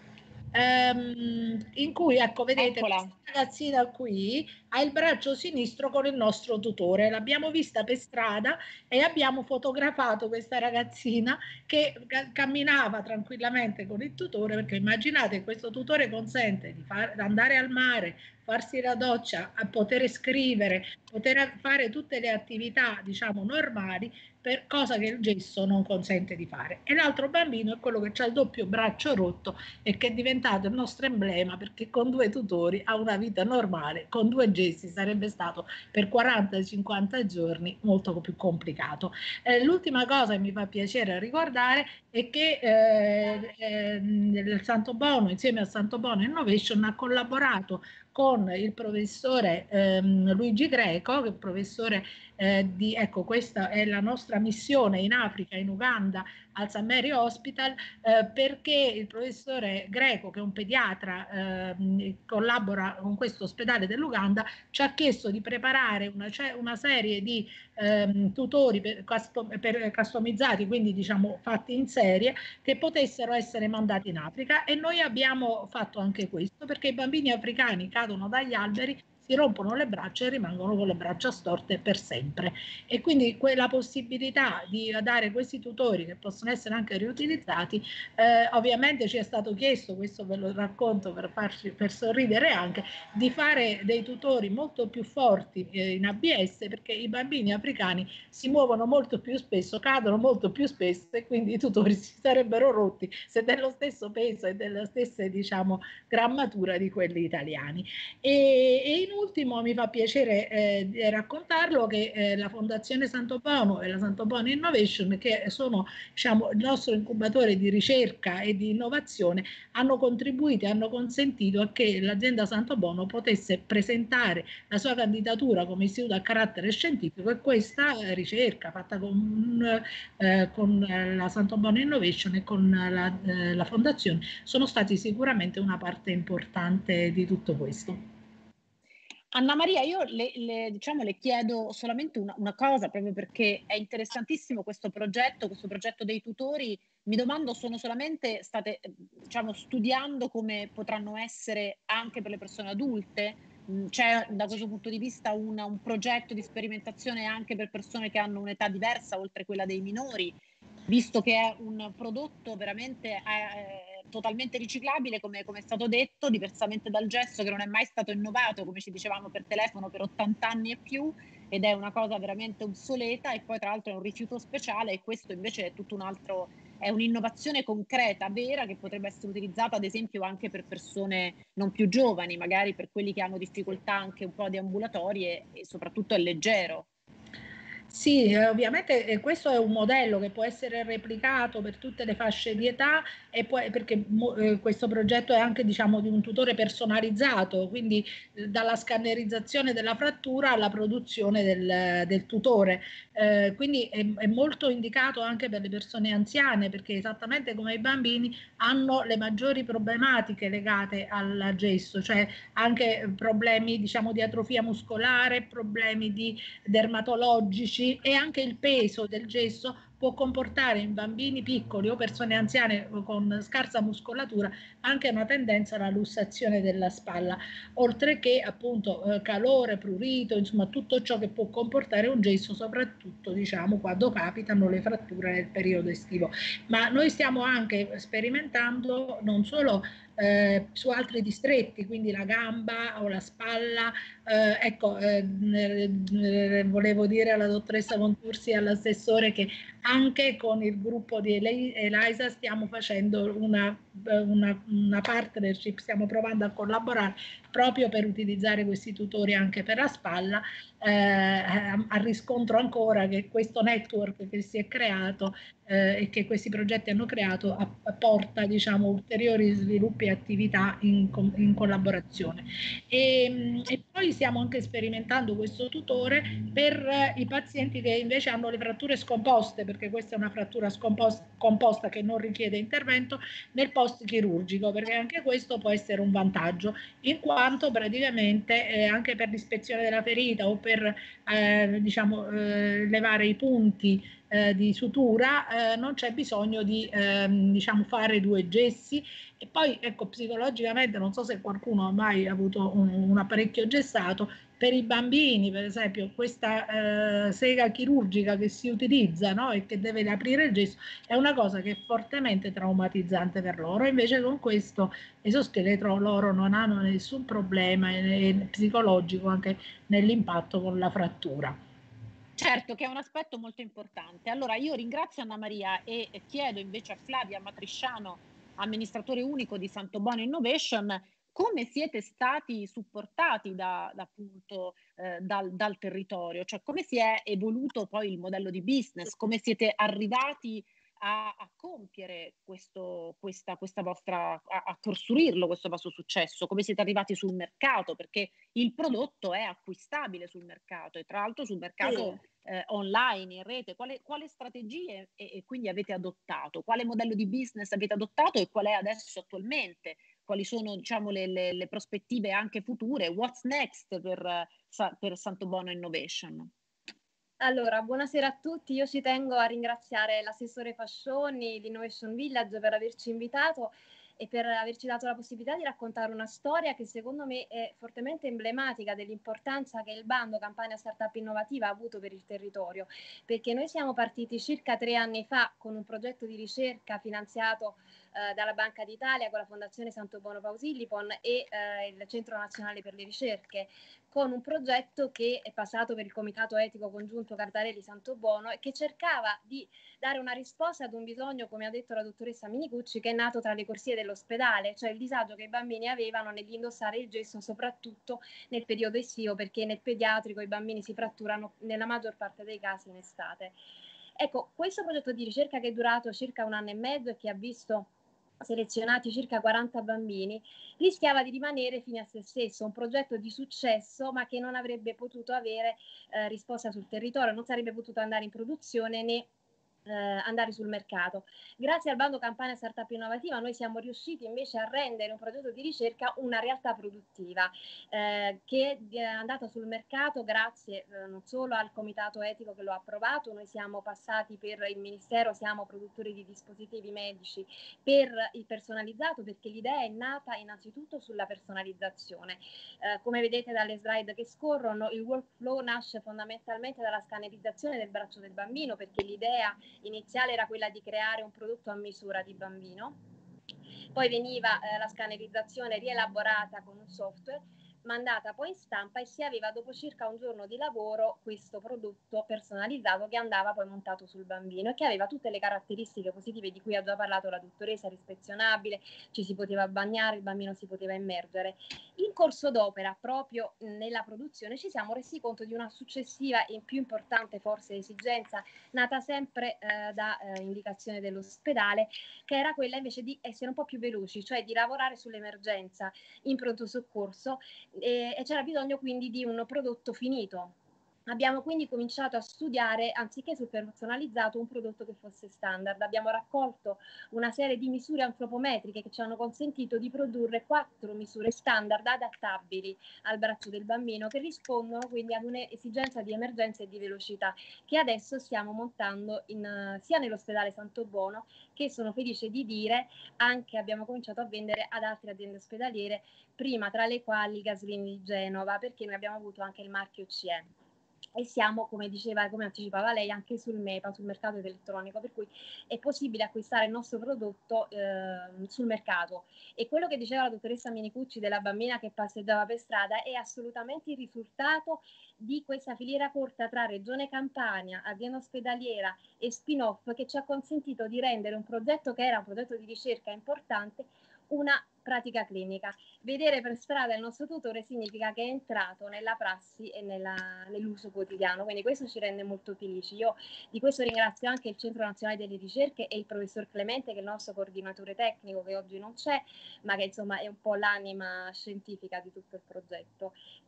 Speaker 6: Um, in cui, ecco, vedete,
Speaker 1: Eccola.
Speaker 6: questa ragazzina qui ha il braccio sinistro con il nostro tutore. L'abbiamo vista per strada e abbiamo fotografato questa ragazzina che camminava tranquillamente con il tutore, perché immaginate, questo tutore consente di, far, di andare al mare, farsi la doccia, a poter scrivere, poter fare tutte le attività, diciamo, normali, per cosa che il gesso non consente di fare. E l'altro bambino è quello che ha il doppio braccio rotto e che è diventato il nostro emblema, perché con due tutori ha una vita normale, con due gessi sarebbe stato per quaranta cinquanta giorni molto più complicato. Eh, l'ultima cosa che mi fa piacere ricordare è che eh, eh, il Santo Bono, insieme al Santo Bono Innovation, ha collaborato con il professore ehm, Luigi Greco, che è professore eh, di, ecco, questa è la nostra missione in Africa, in Uganda, al St. Mary Hospital, eh, perché il professore Greco, che è un pediatra, eh, collabora con questo ospedale dell'Uganda, ci ha chiesto di preparare una, una serie di eh, tutori per, per customizzati, quindi diciamo fatti in serie, che potessero essere mandati in Africa, e noi abbiamo fatto anche questo, perché i bambini africani cadono dagli alberi si rompono le braccia e rimangono con le braccia storte per sempre. E quindi quella possibilità di dare questi tutori che possono essere anche riutilizzati, eh, ovviamente ci è stato chiesto, questo ve lo racconto per, farci, per sorridere anche, di fare dei tutori molto più forti eh, in A B S, perché i bambini africani si muovono molto più spesso, cadono molto più spesso e quindi i tutori si sarebbero rotti se dello stesso peso e della stessa, diciamo, grammatura di quelli italiani. E, e in ultimo mi fa piacere eh, raccontarlo che eh, la Fondazione Santobono e la Santobono Innovation, che sono, diciamo, il nostro incubatore di ricerca e di innovazione, hanno contribuito e hanno consentito a che l'azienda Santobono potesse presentare la sua candidatura come istituto a carattere scientifico, e questa eh, ricerca fatta con, eh, con la Santobono Innovation e con la, eh, la Fondazione sono stati sicuramente una parte importante di tutto questo.
Speaker 1: Anna Maria, io le, le, diciamo, le chiedo solamente una, una cosa, proprio perché è interessantissimo questo progetto, questo progetto dei tutori. Mi domando, sono solamente state, diciamo, studiando come potranno essere anche per le persone adulte? C'è da questo punto di vista un, un progetto di sperimentazione anche per persone che hanno un'età diversa, oltre quella dei minori? Visto che è un prodotto veramente eh, totalmente riciclabile, come, come è stato detto, diversamente dal gesso che non è mai stato innovato, come ci dicevamo per telefono, per ottanta anni e più, ed è una cosa veramente obsoleta, e poi tra l'altro è un rifiuto speciale, e questo invece è tutto un altro, è un'innovazione concreta, vera, che potrebbe essere utilizzata ad esempio anche per persone non più giovani, magari per quelli che hanno difficoltà anche un po' di ambulatorie, e soprattutto è leggero.
Speaker 6: Sì, eh, ovviamente eh, questo è un modello che può essere replicato per tutte le fasce di età, e poi perché eh, questo progetto è anche, diciamo, di un tutore personalizzato, quindi eh, dalla scannerizzazione della frattura alla produzione del, del tutore. Eh, quindi è, è molto indicato anche per le persone anziane, perché esattamente come i bambini hanno le maggiori problematiche legate al gesso, cioè anche problemi, diciamo, di atrofia muscolare, problemi di dermatologici, e anche il peso del gesso può comportare in bambini piccoli o persone anziane con scarsa muscolatura anche una tendenza alla lussazione della spalla, oltre che appunto eh, calore, prurito, insomma tutto ciò che può comportare un gesso, soprattutto, diciamo, quando capitano le fratture nel periodo estivo. Ma noi stiamo anche sperimentando non solo Eh, su altri distretti, quindi la gamba o la spalla. Eh, ecco, eh, eh, volevo dire alla dottoressa Contursi e all'assessore che anche con il gruppo di ELISA stiamo facendo una, una, una partnership, stiamo provando a collaborare proprio per utilizzare questi tutori anche per la spalla, eh, a riscontro ancora che questo network che si è creato eh, e che questi progetti hanno creato apporta, diciamo, ulteriori sviluppi e attività in, in collaborazione. E, e poi stiamo anche sperimentando questo tutore per i pazienti che invece hanno le fratture scomposte, perché questa è una frattura scomposta, composta che non richiede intervento nel post chirurgico, perché anche questo può essere un vantaggio, in quanto praticamente eh, anche per l'ispezione della ferita o per eh, diciamo, eh, levare i punti eh, di sutura eh, non c'è bisogno di ehm, diciamo, fare due gessi. E poi, ecco, psicologicamente non so se qualcuno ha mai avuto un, un apparecchio gessato. Per i bambini, per esempio, questa eh, sega chirurgica che si utilizza, no, e che deve aprire il gesso, è una cosa che è fortemente traumatizzante per loro. Invece con questo esoscheletro loro non hanno nessun problema eh, psicologico anche nell'impatto con la frattura.
Speaker 1: Certo, che è un aspetto molto importante. Allora io ringrazio Anna Maria e chiedo invece a Flavia Matrisciano, amministratore unico di Santobono Innovation, come siete stati supportati da, da, appunto, eh, dal, dal territorio, cioè come si è evoluto poi il modello di business, come siete arrivati a, a compiere questo, questa, questa vostra, a, a costruirlo questo vostro successo, come siete arrivati sul mercato, perché il prodotto è acquistabile sul mercato, e tra l'altro sul mercato sì. eh, online, in rete. Quale, quale strategie e, e quindi avete adottato? Quale modello di business avete adottato e qual è adesso attualmente? Quali sono, diciamo, le, le, le prospettive anche future? What's next per, per Santobono Innovation?
Speaker 7: Allora, buonasera a tutti. Io ci tengo a ringraziare l'assessore Fascioni di Innovation Village per averci invitato e per averci dato la possibilità di raccontare una storia che secondo me è fortemente emblematica dell'importanza che il bando Campania Startup Innovativa ha avuto per il territorio, perché noi siamo partiti circa tre anni fa con un progetto di ricerca finanziato eh, dalla Banca d'Italia con la Fondazione Santo Bono Pausilipon e eh, il Centro Nazionale per le Ricerche, con un progetto che è passato per il Comitato Etico Congiunto Cardarelli Santo Bono e che cercava di dare una risposta ad un bisogno, come ha detto la dottoressa Minicucci, che è nato tra le corsie dell'ospedale, cioè il disagio che i bambini avevano nell'indossare il gesso, soprattutto nel periodo estivo, perché nel pediatrico i bambini si fratturano nella maggior parte dei casi in estate. Ecco, questo progetto di ricerca, che è durato circa un anno e mezzo e che ha visto selezionati circa quaranta bambini, rischiava di rimanere fine a se stesso, un progetto di successo ma che non avrebbe potuto avere eh, risposta sul territorio, non sarebbe potuto andare in produzione né eh, andare sul mercato. Grazie al bando Campania Startup Innovativa noi siamo riusciti invece a rendere un progetto di ricerca una realtà produttiva eh, che è andata sul mercato grazie eh, non solo al comitato etico che lo ha approvato, noi siamo passati per il Ministero, siamo produttori di dispositivi medici per il personalizzato, perché l'idea è nata innanzitutto sulla personalizzazione. Eh, come vedete dalle slide che scorrono, il workflow nasce fondamentalmente dalla scannerizzazione del braccio del bambino, perché l'idea iniziale era quella di creare un prodotto a misura di bambino. Poi veniva eh, la scannerizzazione rielaborata con un software, mandata poi in stampa e si aveva dopo circa un giorno di lavoro questo prodotto personalizzato che andava poi montato sul bambino e che aveva tutte le caratteristiche positive di cui ha già parlato la dottoressa: rispezionabile, ci si poteva bagnare, il bambino si poteva immergere. In corso d'opera, proprio nella produzione, ci siamo resi conto di una successiva e più importante forse esigenza, nata sempre eh, da eh, indicazione dell'ospedale, che era quella invece di essere un po' più veloci, cioè di lavorare sull'emergenza in pronto soccorso, e, e c'era bisogno quindi di un prodotto finito. Abbiamo quindi cominciato a studiare, anziché sul personalizzato, un prodotto che fosse standard. Abbiamo raccolto una serie di misure antropometriche che ci hanno consentito di produrre quattro misure standard adattabili al braccio del bambino, che rispondono quindi ad un'esigenza di emergenza e di velocità, che adesso stiamo montando in, sia nell'ospedale Santo Bono, che sono felice di dire anche abbiamo cominciato a vendere ad altre aziende ospedaliere, prima tra le quali Gaslini di Genova, perché noi abbiamo avuto anche il marchio C E. E siamo, come diceva, come anticipava lei, anche sul MEPA, sul mercato elettronico, per cui è possibile acquistare il nostro prodotto eh, sul mercato. E quello che diceva la dottoressa Minicucci della bambina che passeggiava per strada è assolutamente il risultato di questa filiera corta tra Regione Campania, azienda ospedaliera e spin-off, che ci ha consentito di rendere un progetto che era un progetto di ricerca importante una pratica clinica. Vedere per strada il nostro tutore significa che è entrato nella prassi e nella, nell'uso quotidiano, quindi questo ci rende molto felici. Io di questo ringrazio anche il Centro Nazionale delle Ricerche e il professor Clemente, che è il nostro coordinatore tecnico, che oggi non c'è, ma che insomma è un po' l'anima scientifica di tutto il progetto.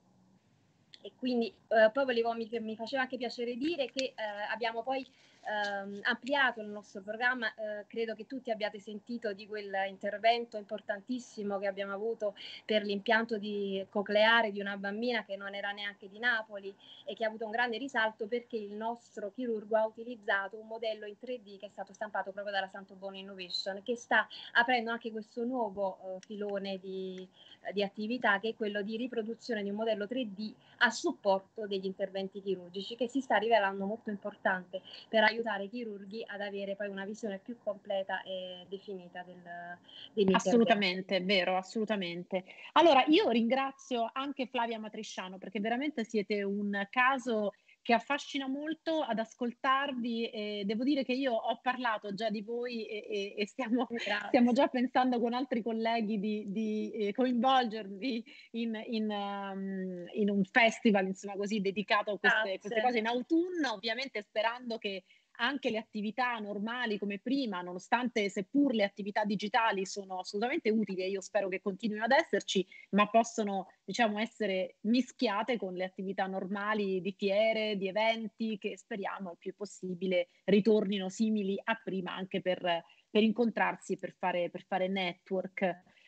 Speaker 7: E quindi eh, poi volevo, mi, mi faceva anche piacere dire che eh, abbiamo poi ehm, ampliato il nostro programma. Eh, credo che tutti abbiate sentito di quell'intervento importantissimo che abbiamo avuto per l'impianto di cocleare di una bambina che non era neanche di Napoli e che ha avuto un grande risalto perché il nostro chirurgo ha utilizzato un modello in tre D che è stato stampato proprio dalla Santo Bono Innovation, che sta aprendo anche questo nuovo eh, filone di, di attività, che è quello di riproduzione di un modello tre D a supporto degli interventi chirurgici, che si sta rivelando molto importante per aiutare i chirurghi ad avere poi una visione più completa e definita del, degli
Speaker 1: assolutamente, è vero, assolutamente. Allora, io ringrazio anche Flavia Matrisciano, perché veramente siete un caso che affascina molto ad ascoltarvi, e devo dire che io ho parlato già di voi e, e, e stiamo, stiamo già pensando con altri colleghi di, di eh, coinvolgervi in, in, um, in un festival, insomma, così dedicato a queste, queste cose in autunno, ovviamente sperando che anche le attività normali come prima, nonostante seppur le attività digitali sono assolutamente utili e io spero che continuino ad esserci, ma possono, diciamo, essere mischiate con le attività normali di fiere, di eventi, che speriamo il più possibile ritornino simili a prima, anche per, per incontrarsi, per fare, per fare network.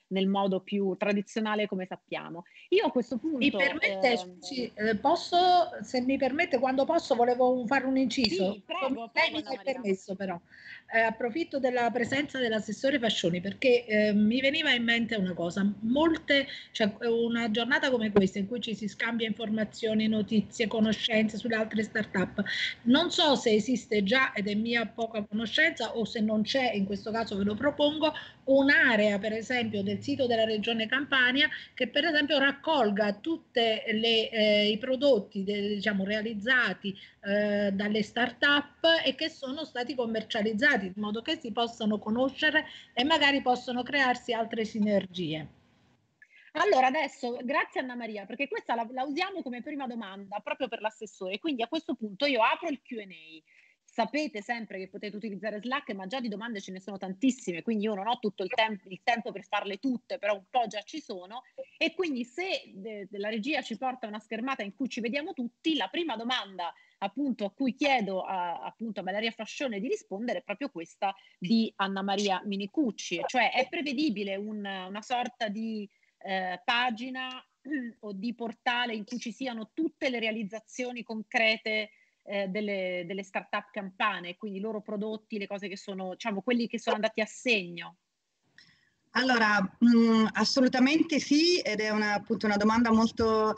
Speaker 1: nel modo più tradizionale come sappiamo. Io a questo punto...
Speaker 6: Mi permette,
Speaker 1: eh,
Speaker 6: scusi, eh, posso, se mi permette, quando posso volevo fare un inciso.
Speaker 1: Sì, prego,
Speaker 6: Lei
Speaker 1: prego,
Speaker 6: mi ha
Speaker 1: Anna Maria.
Speaker 6: permesso però. Eh, approfitto della presenza dell'assessore Fascioni perché eh, mi veniva in mente una cosa, molte, cioè una giornata come questa in cui ci si scambia informazioni, notizie, conoscenze sulle altre start-up, non so se esiste già, ed è mia poca conoscenza, o se non c'è, in questo caso ve lo propongo, un'area per esempio del sito della Regione Campania che per esempio raccolga tutti eh, i prodotti de, diciamo, realizzati eh, dalle start-up e che sono stati commercializzati, in modo che si possano conoscere e magari possono crearsi altre sinergie.
Speaker 1: Allora adesso, grazie Anna Maria, perché questa la, la usiamo come prima domanda proprio per l'assessore, quindi a questo punto io apro il Q and A. Sapete sempre che potete utilizzare Slack, ma già di domande ce ne sono tantissime, quindi io non ho tutto il, temp- il tempo per farle tutte, però un po' già ci sono, e quindi se de- la regia ci porta una schermata in cui ci vediamo tutti, la prima domanda appunto a cui chiedo a, appunto a Valeria Fascione di rispondere è proprio questa di Anna Maria Minicucci, cioè è prevedibile un, una sorta di eh, pagina o di portale in cui ci siano tutte le realizzazioni concrete Eh, delle, delle start-up campane, quindi i loro prodotti, le cose che sono, diciamo, quelli che sono andati a segno?
Speaker 2: Allora, mh, assolutamente sì, ed è una, appunto una domanda molto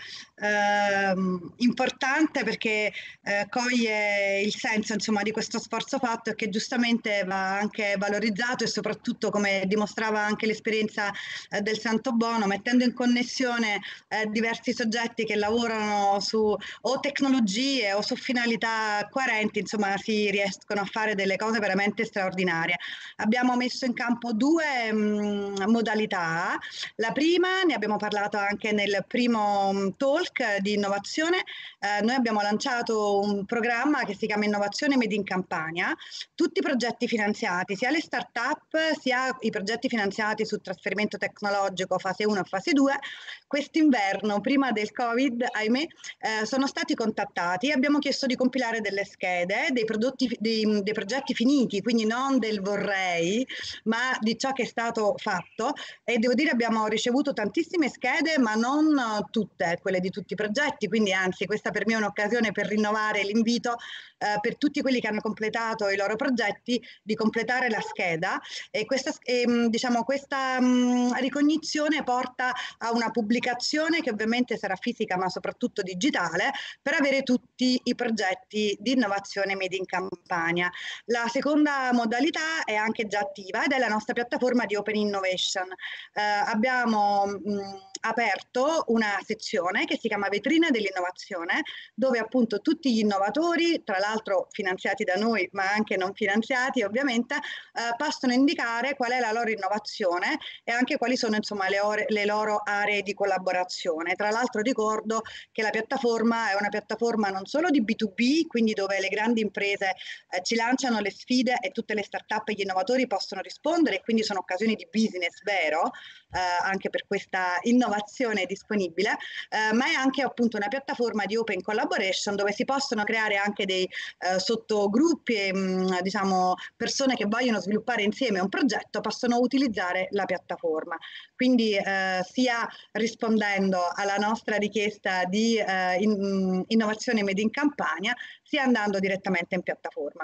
Speaker 2: ehm, importante perché eh, coglie il senso, insomma, di questo sforzo fatto e che giustamente va anche valorizzato, e soprattutto, come dimostrava anche l'esperienza eh, del Santo Bono, mettendo in connessione eh, diversi soggetti che lavorano su o tecnologie o su finalità coerenti, insomma, si riescono a fare delle cose veramente straordinarie. Abbiamo messo in campo due mh, modalità. La prima, ne abbiamo parlato anche nel primo talk di innovazione, eh, noi abbiamo lanciato un programma che si chiama Innovazione Made in Campania, tutti i progetti finanziati, sia le start-up sia i progetti finanziati sul trasferimento tecnologico fase uno e fase due, quest'inverno, prima del Covid, ahimè, eh, sono stati contattati e abbiamo chiesto di compilare delle schede, dei, prodotti, dei, dei progetti finiti, quindi non del vorrei, ma di ciò che è stato fatto, e devo dire abbiamo ricevuto tantissime schede, ma non tutte quelle di tutti i progetti, quindi anzi questa per me è un'occasione per rinnovare l'invito eh, per tutti quelli che hanno completato i loro progetti di completare la scheda, e questa, e, diciamo, questa mh, ricognizione porta a una pubblicazione che ovviamente sarà fisica ma soprattutto digitale, per avere tutti i progetti di innovazione Made in Campania. La seconda modalità è anche già attiva ed è la nostra piattaforma di Open Innovation. Eh, abbiamo mh, aperto una sezione che si chiama Vetrina dell'innovazione, dove appunto tutti gli innovatori, tra l'altro finanziati da noi ma anche non finanziati ovviamente, eh, possono indicare qual è la loro innovazione e anche quali sono insomma le, ore, le loro aree di collaborazione. Tra l'altro ricordo che la piattaforma è una piattaforma non solo di B due B, quindi dove le grandi imprese eh, ci lanciano le sfide e tutte le start-up e gli innovatori possono rispondere, e quindi sono occasioni di business vero, eh, anche per questa innovazione disponibile, eh, ma è anche appunto una piattaforma di open collaboration dove si possono creare anche dei eh, sottogruppi e mh, diciamo persone che vogliono sviluppare insieme un progetto possono utilizzare la piattaforma. Quindi eh, sia rispondendo alla nostra richiesta di eh, in, innovazione Made in Campania, sia andando direttamente in piattaforma.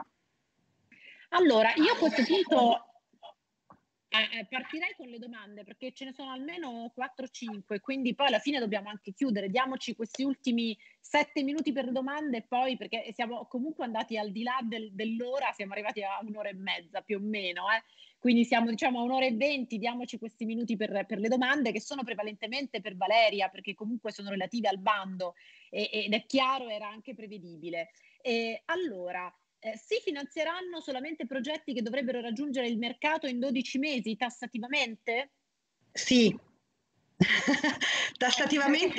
Speaker 1: Allora, io a questo punto eh, partirei con le domande perché ce ne sono almeno quattro cinque, quindi poi alla fine dobbiamo anche chiudere. Diamoci questi ultimi sette minuti per le domande, poi perché siamo comunque andati al di là del, dell'ora, siamo arrivati a un'ora e mezza più o meno, eh? Quindi siamo diciamo a un'ora e venti, diamoci questi minuti per, per le domande che sono prevalentemente per Valeria, perché comunque sono relative al bando e, ed è chiaro, era anche prevedibile. E, allora, Eh, si finanzieranno solamente progetti che dovrebbero raggiungere il mercato in dodici mesi tassativamente?
Speaker 2: Sì. Tassativamente,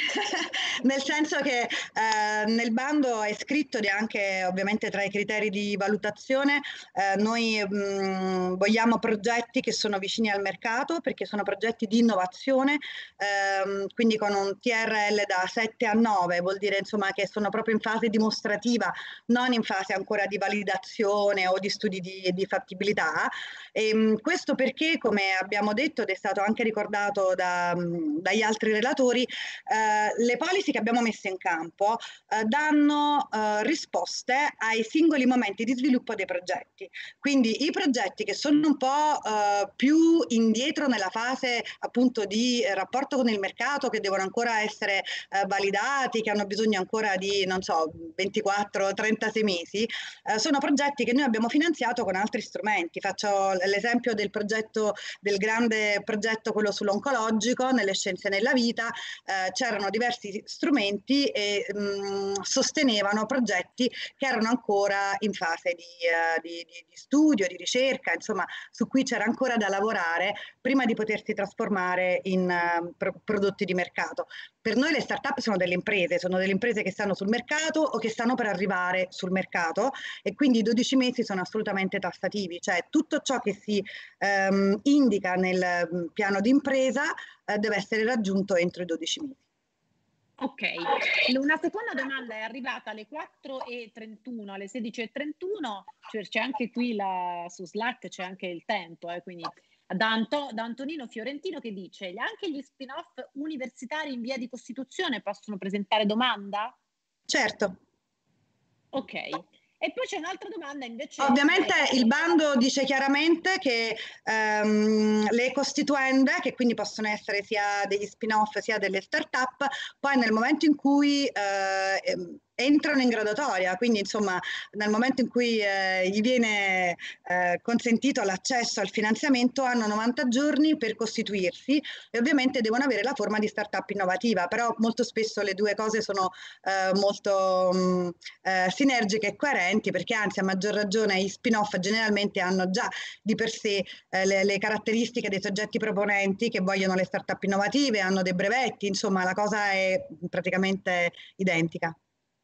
Speaker 2: nel senso che eh, nel bando è scritto ed è anche ovviamente tra i criteri di valutazione, eh, noi mh, vogliamo progetti che sono vicini al mercato perché sono progetti di innovazione, ehm, quindi con un T R L da sette a nove, vuol dire insomma che sono proprio in fase dimostrativa, non in fase ancora di validazione o di studi di, di fattibilità. E, mh, questo perché, come abbiamo detto ed è stato anche ricordato da dagli altri relatori, eh, le policy che abbiamo messo in campo eh, danno eh, risposte ai singoli momenti di sviluppo dei progetti. Quindi i progetti che sono un po' eh, più indietro nella fase appunto di rapporto con il mercato, che devono ancora essere eh, validati, che hanno bisogno ancora di, non so, ventiquattro trentasei mesi, eh, sono progetti che noi abbiamo finanziato con altri strumenti. Faccio l'esempio del progetto, del grande progetto, quello sull'oncologico, nelle scienze nella vita, eh, c'erano diversi strumenti e mh, sostenevano progetti che erano ancora in fase di, uh, di, di, di studio, di ricerca, insomma, su cui c'era ancora da lavorare prima di potersi trasformare in uh, pro prodotti di mercato. Per noi le start-up sono delle imprese, sono delle imprese che stanno sul mercato o che stanno per arrivare sul mercato, e quindi i dodici mesi sono assolutamente tassativi, cioè tutto ciò che si um, indica nel piano di impresa deve essere raggiunto entro i dodici mesi.
Speaker 1: Ok, una seconda domanda è arrivata alle quattro e trentuno, alle sedici e trentuno, cioè c'è anche qui la, su Slack c'è anche il tempo, eh, quindi da, Anto, da Antonino Fiorentino che dice: anche gli spin-off universitari in via di costituzione possono presentare domanda?
Speaker 2: Certo.
Speaker 1: Ok. E poi c'è un'altra domanda invece.
Speaker 2: Ovviamente il bando dice chiaramente che ehm, le costituende, che quindi possono essere sia degli spin-off sia delle start-up, poi nel momento in cui eh, entrano in graduatoria, quindi insomma nel momento in cui eh, gli viene eh, consentito l'accesso al finanziamento, hanno novanta giorni per costituirsi e ovviamente devono avere la forma di start-up innovativa, però molto spesso le due cose sono eh, molto mh, eh, sinergiche e coerenti, perché anzi a maggior ragione gli spin-off generalmente hanno già di per sé eh, le, le caratteristiche dei soggetti proponenti che vogliono le start-up innovative, hanno dei brevetti, insomma la cosa è praticamente identica.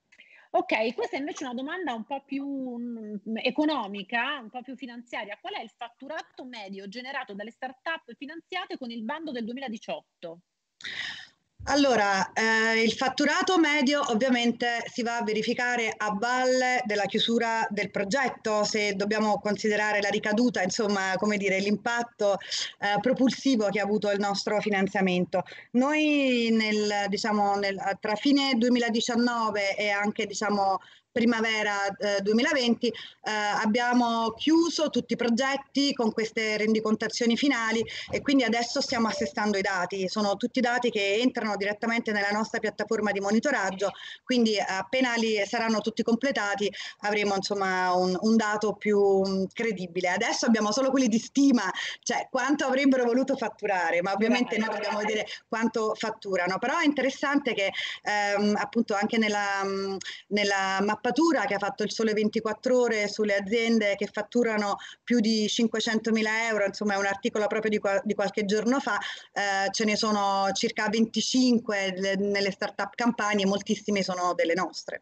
Speaker 1: Ok, questa è invece una domanda un po' più um, economica, un po' più finanziaria. Qual è il fatturato medio generato dalle start-up finanziate con il bando del duemiladiciotto?
Speaker 2: Allora, eh, il fatturato medio ovviamente si va a verificare a valle della chiusura del progetto, se dobbiamo considerare la ricaduta, insomma, come dire, l'impatto eh, propulsivo che ha avuto il nostro finanziamento. Noi nel, diciamo, nel, tra fine duemiladiciannove e anche, diciamo, primavera eh, duemilaventi eh, abbiamo chiuso tutti i progetti con queste rendicontazioni finali e quindi adesso stiamo assestando i dati. Sono tutti dati che entrano direttamente nella nostra piattaforma di monitoraggio, quindi appena li saranno tutti completati avremo insomma un, un dato più credibile. Adesso abbiamo solo quelli di stima, cioè quanto avrebbero voluto fatturare, ma ovviamente noi dobbiamo vedere quanto fatturano. Però è interessante che ehm, appunto anche nella, nella mappatura che ha fatto il Sole ventiquattro Ore sulle aziende che fatturano più di cinquecentomila euro, insomma è un articolo proprio di, di qualche giorno fa, eh, ce ne sono circa venticinque nelle start-up Campania e moltissime sono delle nostre.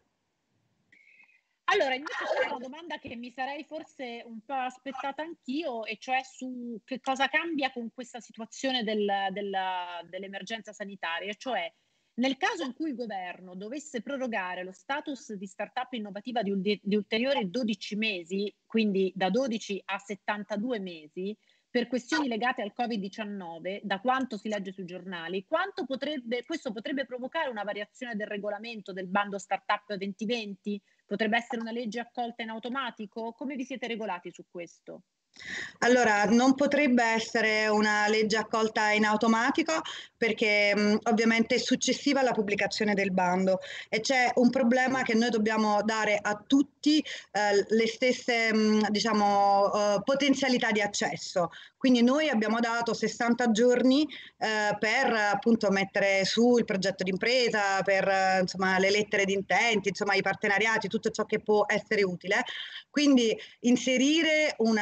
Speaker 1: Allora, invece c'è una domanda che mi sarei forse un po' aspettata anch'io, e cioè su che cosa cambia con questa situazione del, del, dell'emergenza sanitaria, cioè nel caso in cui il governo dovesse prorogare lo status di startup innovativa di, di ulteriori dodici mesi, quindi da dodici a settantadue mesi, per questioni legate al Covid diciannove, da quanto si legge sui giornali, quanto potrebbe, questo potrebbe provocare una variazione del regolamento del bando Startup duemilaventi? Potrebbe essere una legge accolta in automatico? Come vi siete regolati su questo?
Speaker 2: Allora, non potrebbe essere una legge accolta in automatico perché mh, ovviamente è successiva alla pubblicazione del bando e c'è un problema che noi dobbiamo dare a tutti eh, le stesse mh, diciamo, uh, potenzialità di accesso. Quindi noi abbiamo dato sessanta giorni eh, per appunto mettere su il progetto d'impresa, per eh, insomma, le lettere di intenti, insomma i partenariati, tutto ciò che può essere utile. Quindi inserire una nuova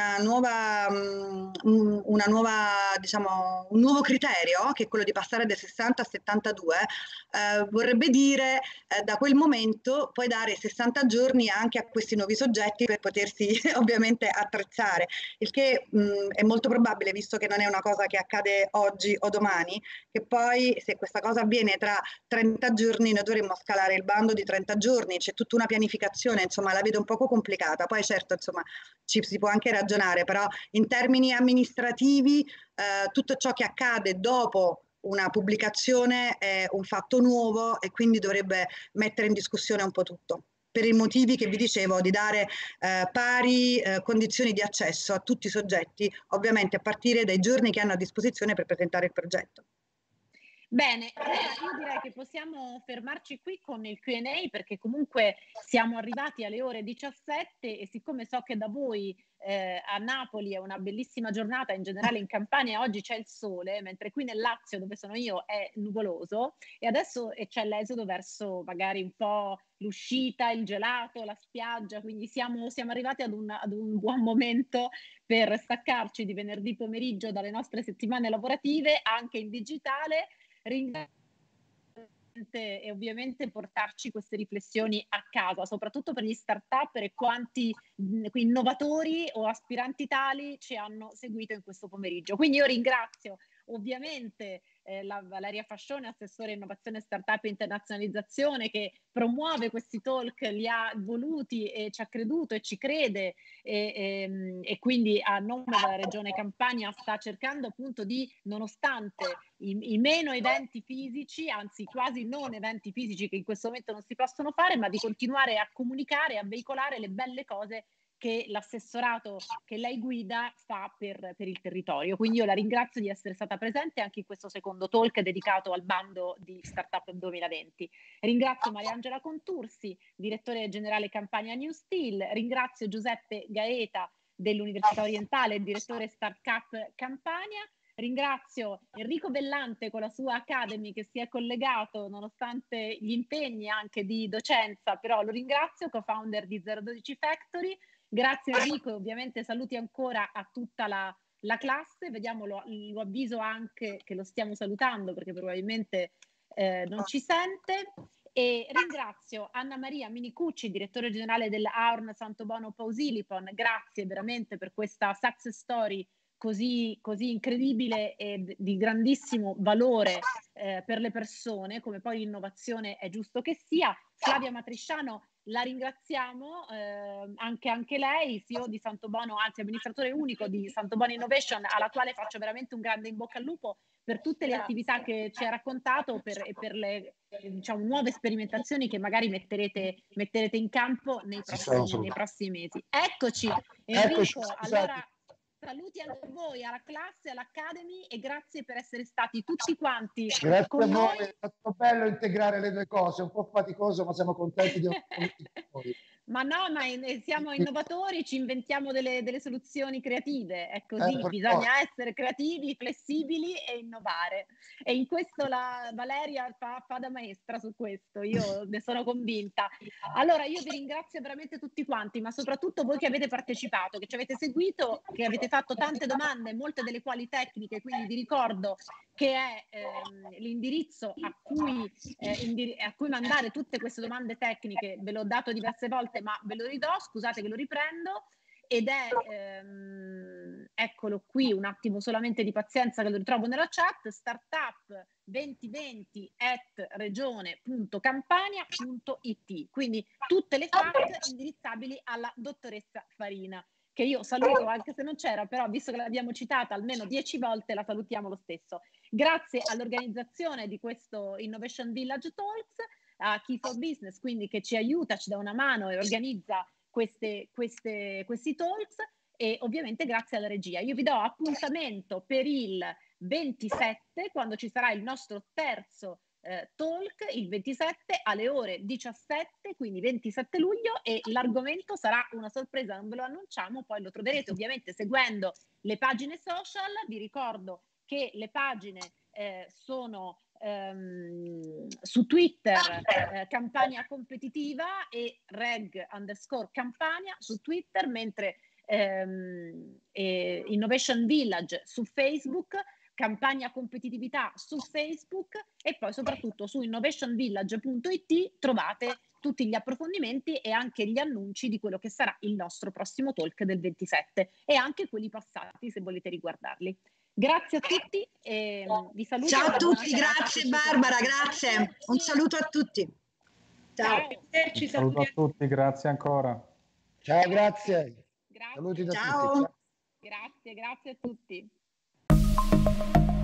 Speaker 2: nuova, um, una nuova, diciamo, un nuovo criterio, che è quello di passare dai sessanta a settantadue, eh, vorrebbe dire eh, da quel momento puoi dare sessanta giorni anche a questi nuovi soggetti per potersi ovviamente attrezzare, il che mh, è molto probabile, visto che non è una cosa che accade oggi o domani, che poi se questa cosa avviene tra trenta giorni noi dovremmo scalare il bando di trenta giorni, c'è tutta una pianificazione, insomma la vedo un poco complicata, poi certo insomma ci si può anche ragionare, però in termini amministrativi eh, tutto ciò che accade dopo una pubblicazione è un fatto nuovo e quindi dovrebbe mettere in discussione un po' tutto, per i motivi che vi dicevo, di dare eh, pari eh, condizioni di accesso a tutti i soggetti, ovviamente a partire dai giorni che hanno a disposizione per presentare il progetto.
Speaker 1: Bene, allora io direi che possiamo fermarci qui con il Q and A, perché comunque siamo arrivati alle ore diciassette e siccome so che da voi eh, a Napoli è una bellissima giornata, in generale in Campania oggi c'è il sole, mentre qui nel Lazio, dove sono io, è nuvoloso, e adesso c'è l'esodo verso magari un po' l'uscita, il gelato, la spiaggia, quindi siamo, siamo arrivati ad un, ad un buon momento per staccarci di venerdì pomeriggio dalle nostre settimane lavorative anche in digitale. Ringraziare e ovviamente portarci queste riflessioni a casa, soprattutto per gli start-up e quanti mh, innovatori o aspiranti tali ci hanno seguito in questo pomeriggio. Quindi io ringrazio ovviamente eh, la Valeria Fascione, assessore innovazione startup e internazionalizzazione, che promuove questi talk, li ha voluti e ci ha creduto e ci crede e, e, e quindi a nome della Regione Campania sta cercando appunto di, nonostante i, i meno eventi fisici, anzi quasi non eventi fisici che in questo momento non si possono fare, ma di continuare a comunicare, a veicolare le belle cose che l'assessorato che lei guida fa per, per il territorio. Quindi io la ringrazio di essere stata presente anche in questo secondo talk dedicato al bando di Startup duemilaventi. Ringrazio Mariangela Contursi, direttore generale Campania New Steel, ringrazio Giuseppe Gaeta dell'Università Orientale, direttore Startup Campania. Ringrazio Enrico Bellante con la sua Academy che si è collegato nonostante gli impegni anche di docenza, però lo ringrazio, co-founder di zero dodici Factory. Grazie Enrico e ovviamente saluti ancora a tutta la, la classe, vediamo, lo, lo avviso anche che lo stiamo salutando perché probabilmente eh, non ci sente. E ringrazio Anna Maria Minicucci, direttore generale dell'A U R N Santobono Pausilipon, grazie veramente per questa success story così, così incredibile e di grandissimo valore eh, per le persone, come poi l'innovazione è giusto che sia. Flavia Matrisciano, la ringraziamo, eh, anche, anche lei, C E O di Santobono, anzi amministratore unico di Santobono Innovation, alla quale faccio veramente un grande in bocca al lupo per tutte le attività che ci ha raccontato per, e per le diciamo, nuove sperimentazioni che magari metterete, metterete in campo nei prossimi, nei prossimi mesi. Eccoci, Enrico,
Speaker 4: Eccoci,
Speaker 1: allora saluti anche voi alla classe, all'Academy e grazie per essere stati tutti quanti
Speaker 4: grazie
Speaker 1: con
Speaker 4: a voi,
Speaker 1: noi.
Speaker 4: è stato bello integrare le due cose, un po' faticoso ma siamo contenti di noi.
Speaker 1: Ma no, ma in, siamo innovatori, ci inventiamo delle, delle soluzioni creative, è così,
Speaker 4: Eh,
Speaker 1: bisogna no. essere creativi, flessibili e innovare. E in questo la Valeria fa, fa da maestra su questo, io ne sono convinta. Allora io vi ringrazio veramente tutti quanti, ma soprattutto voi che avete partecipato, che ci avete seguito, che avete fatto tante domande, molte delle quali tecniche, quindi vi ricordo che è ehm, l'indirizzo a cui, eh, indir- a cui mandare tutte queste domande tecniche, ve l'ho dato diverse volte ma ve lo ridò, scusate che lo riprendo, ed è, ehm, eccolo qui, un attimo solamente di pazienza che lo ritrovo nella chat, startup duemilaventi at regione punto campania punto it, quindi tutte le fac indirizzabili alla dottoressa Farina, che io saluto anche se non c'era, però visto che l'abbiamo citata almeno dieci volte la salutiamo lo stesso. Grazie all'organizzazione di questo Innovation Village Talks, a Key for Business, quindi che ci aiuta, ci dà una mano e organizza queste, queste, questi talks, e ovviamente grazie alla regia. Io vi do appuntamento per il ventisette, quando ci sarà il nostro terzo eh, talk, il ventisette alle ore diciassette, quindi ventisette luglio, e l'argomento sarà una sorpresa, non ve lo annunciamo, poi lo troverete ovviamente seguendo le pagine social. Vi ricordo che le pagine eh, sono ehm, su Twitter eh, Campania Competitiva e reg underscore Campania su Twitter, mentre ehm, eh, Innovation Village su Facebook, campagna competitività su Facebook e poi soprattutto su innovation village punto it trovate tutti gli approfondimenti e anche gli annunci di quello che sarà il nostro prossimo talk del ventisette e anche quelli passati se volete riguardarli. Grazie a tutti e vi saluto.
Speaker 2: Ciao a tutti, grazie Barbara, grazie. Un saluto a tutti. Ciao.
Speaker 3: Un saluto a tutti, grazie ancora.
Speaker 4: Ciao, grazie.
Speaker 1: Grazie.
Speaker 4: Saluti da
Speaker 2: Ciao.
Speaker 4: tutti. Ciao.
Speaker 1: Grazie, grazie a tutti.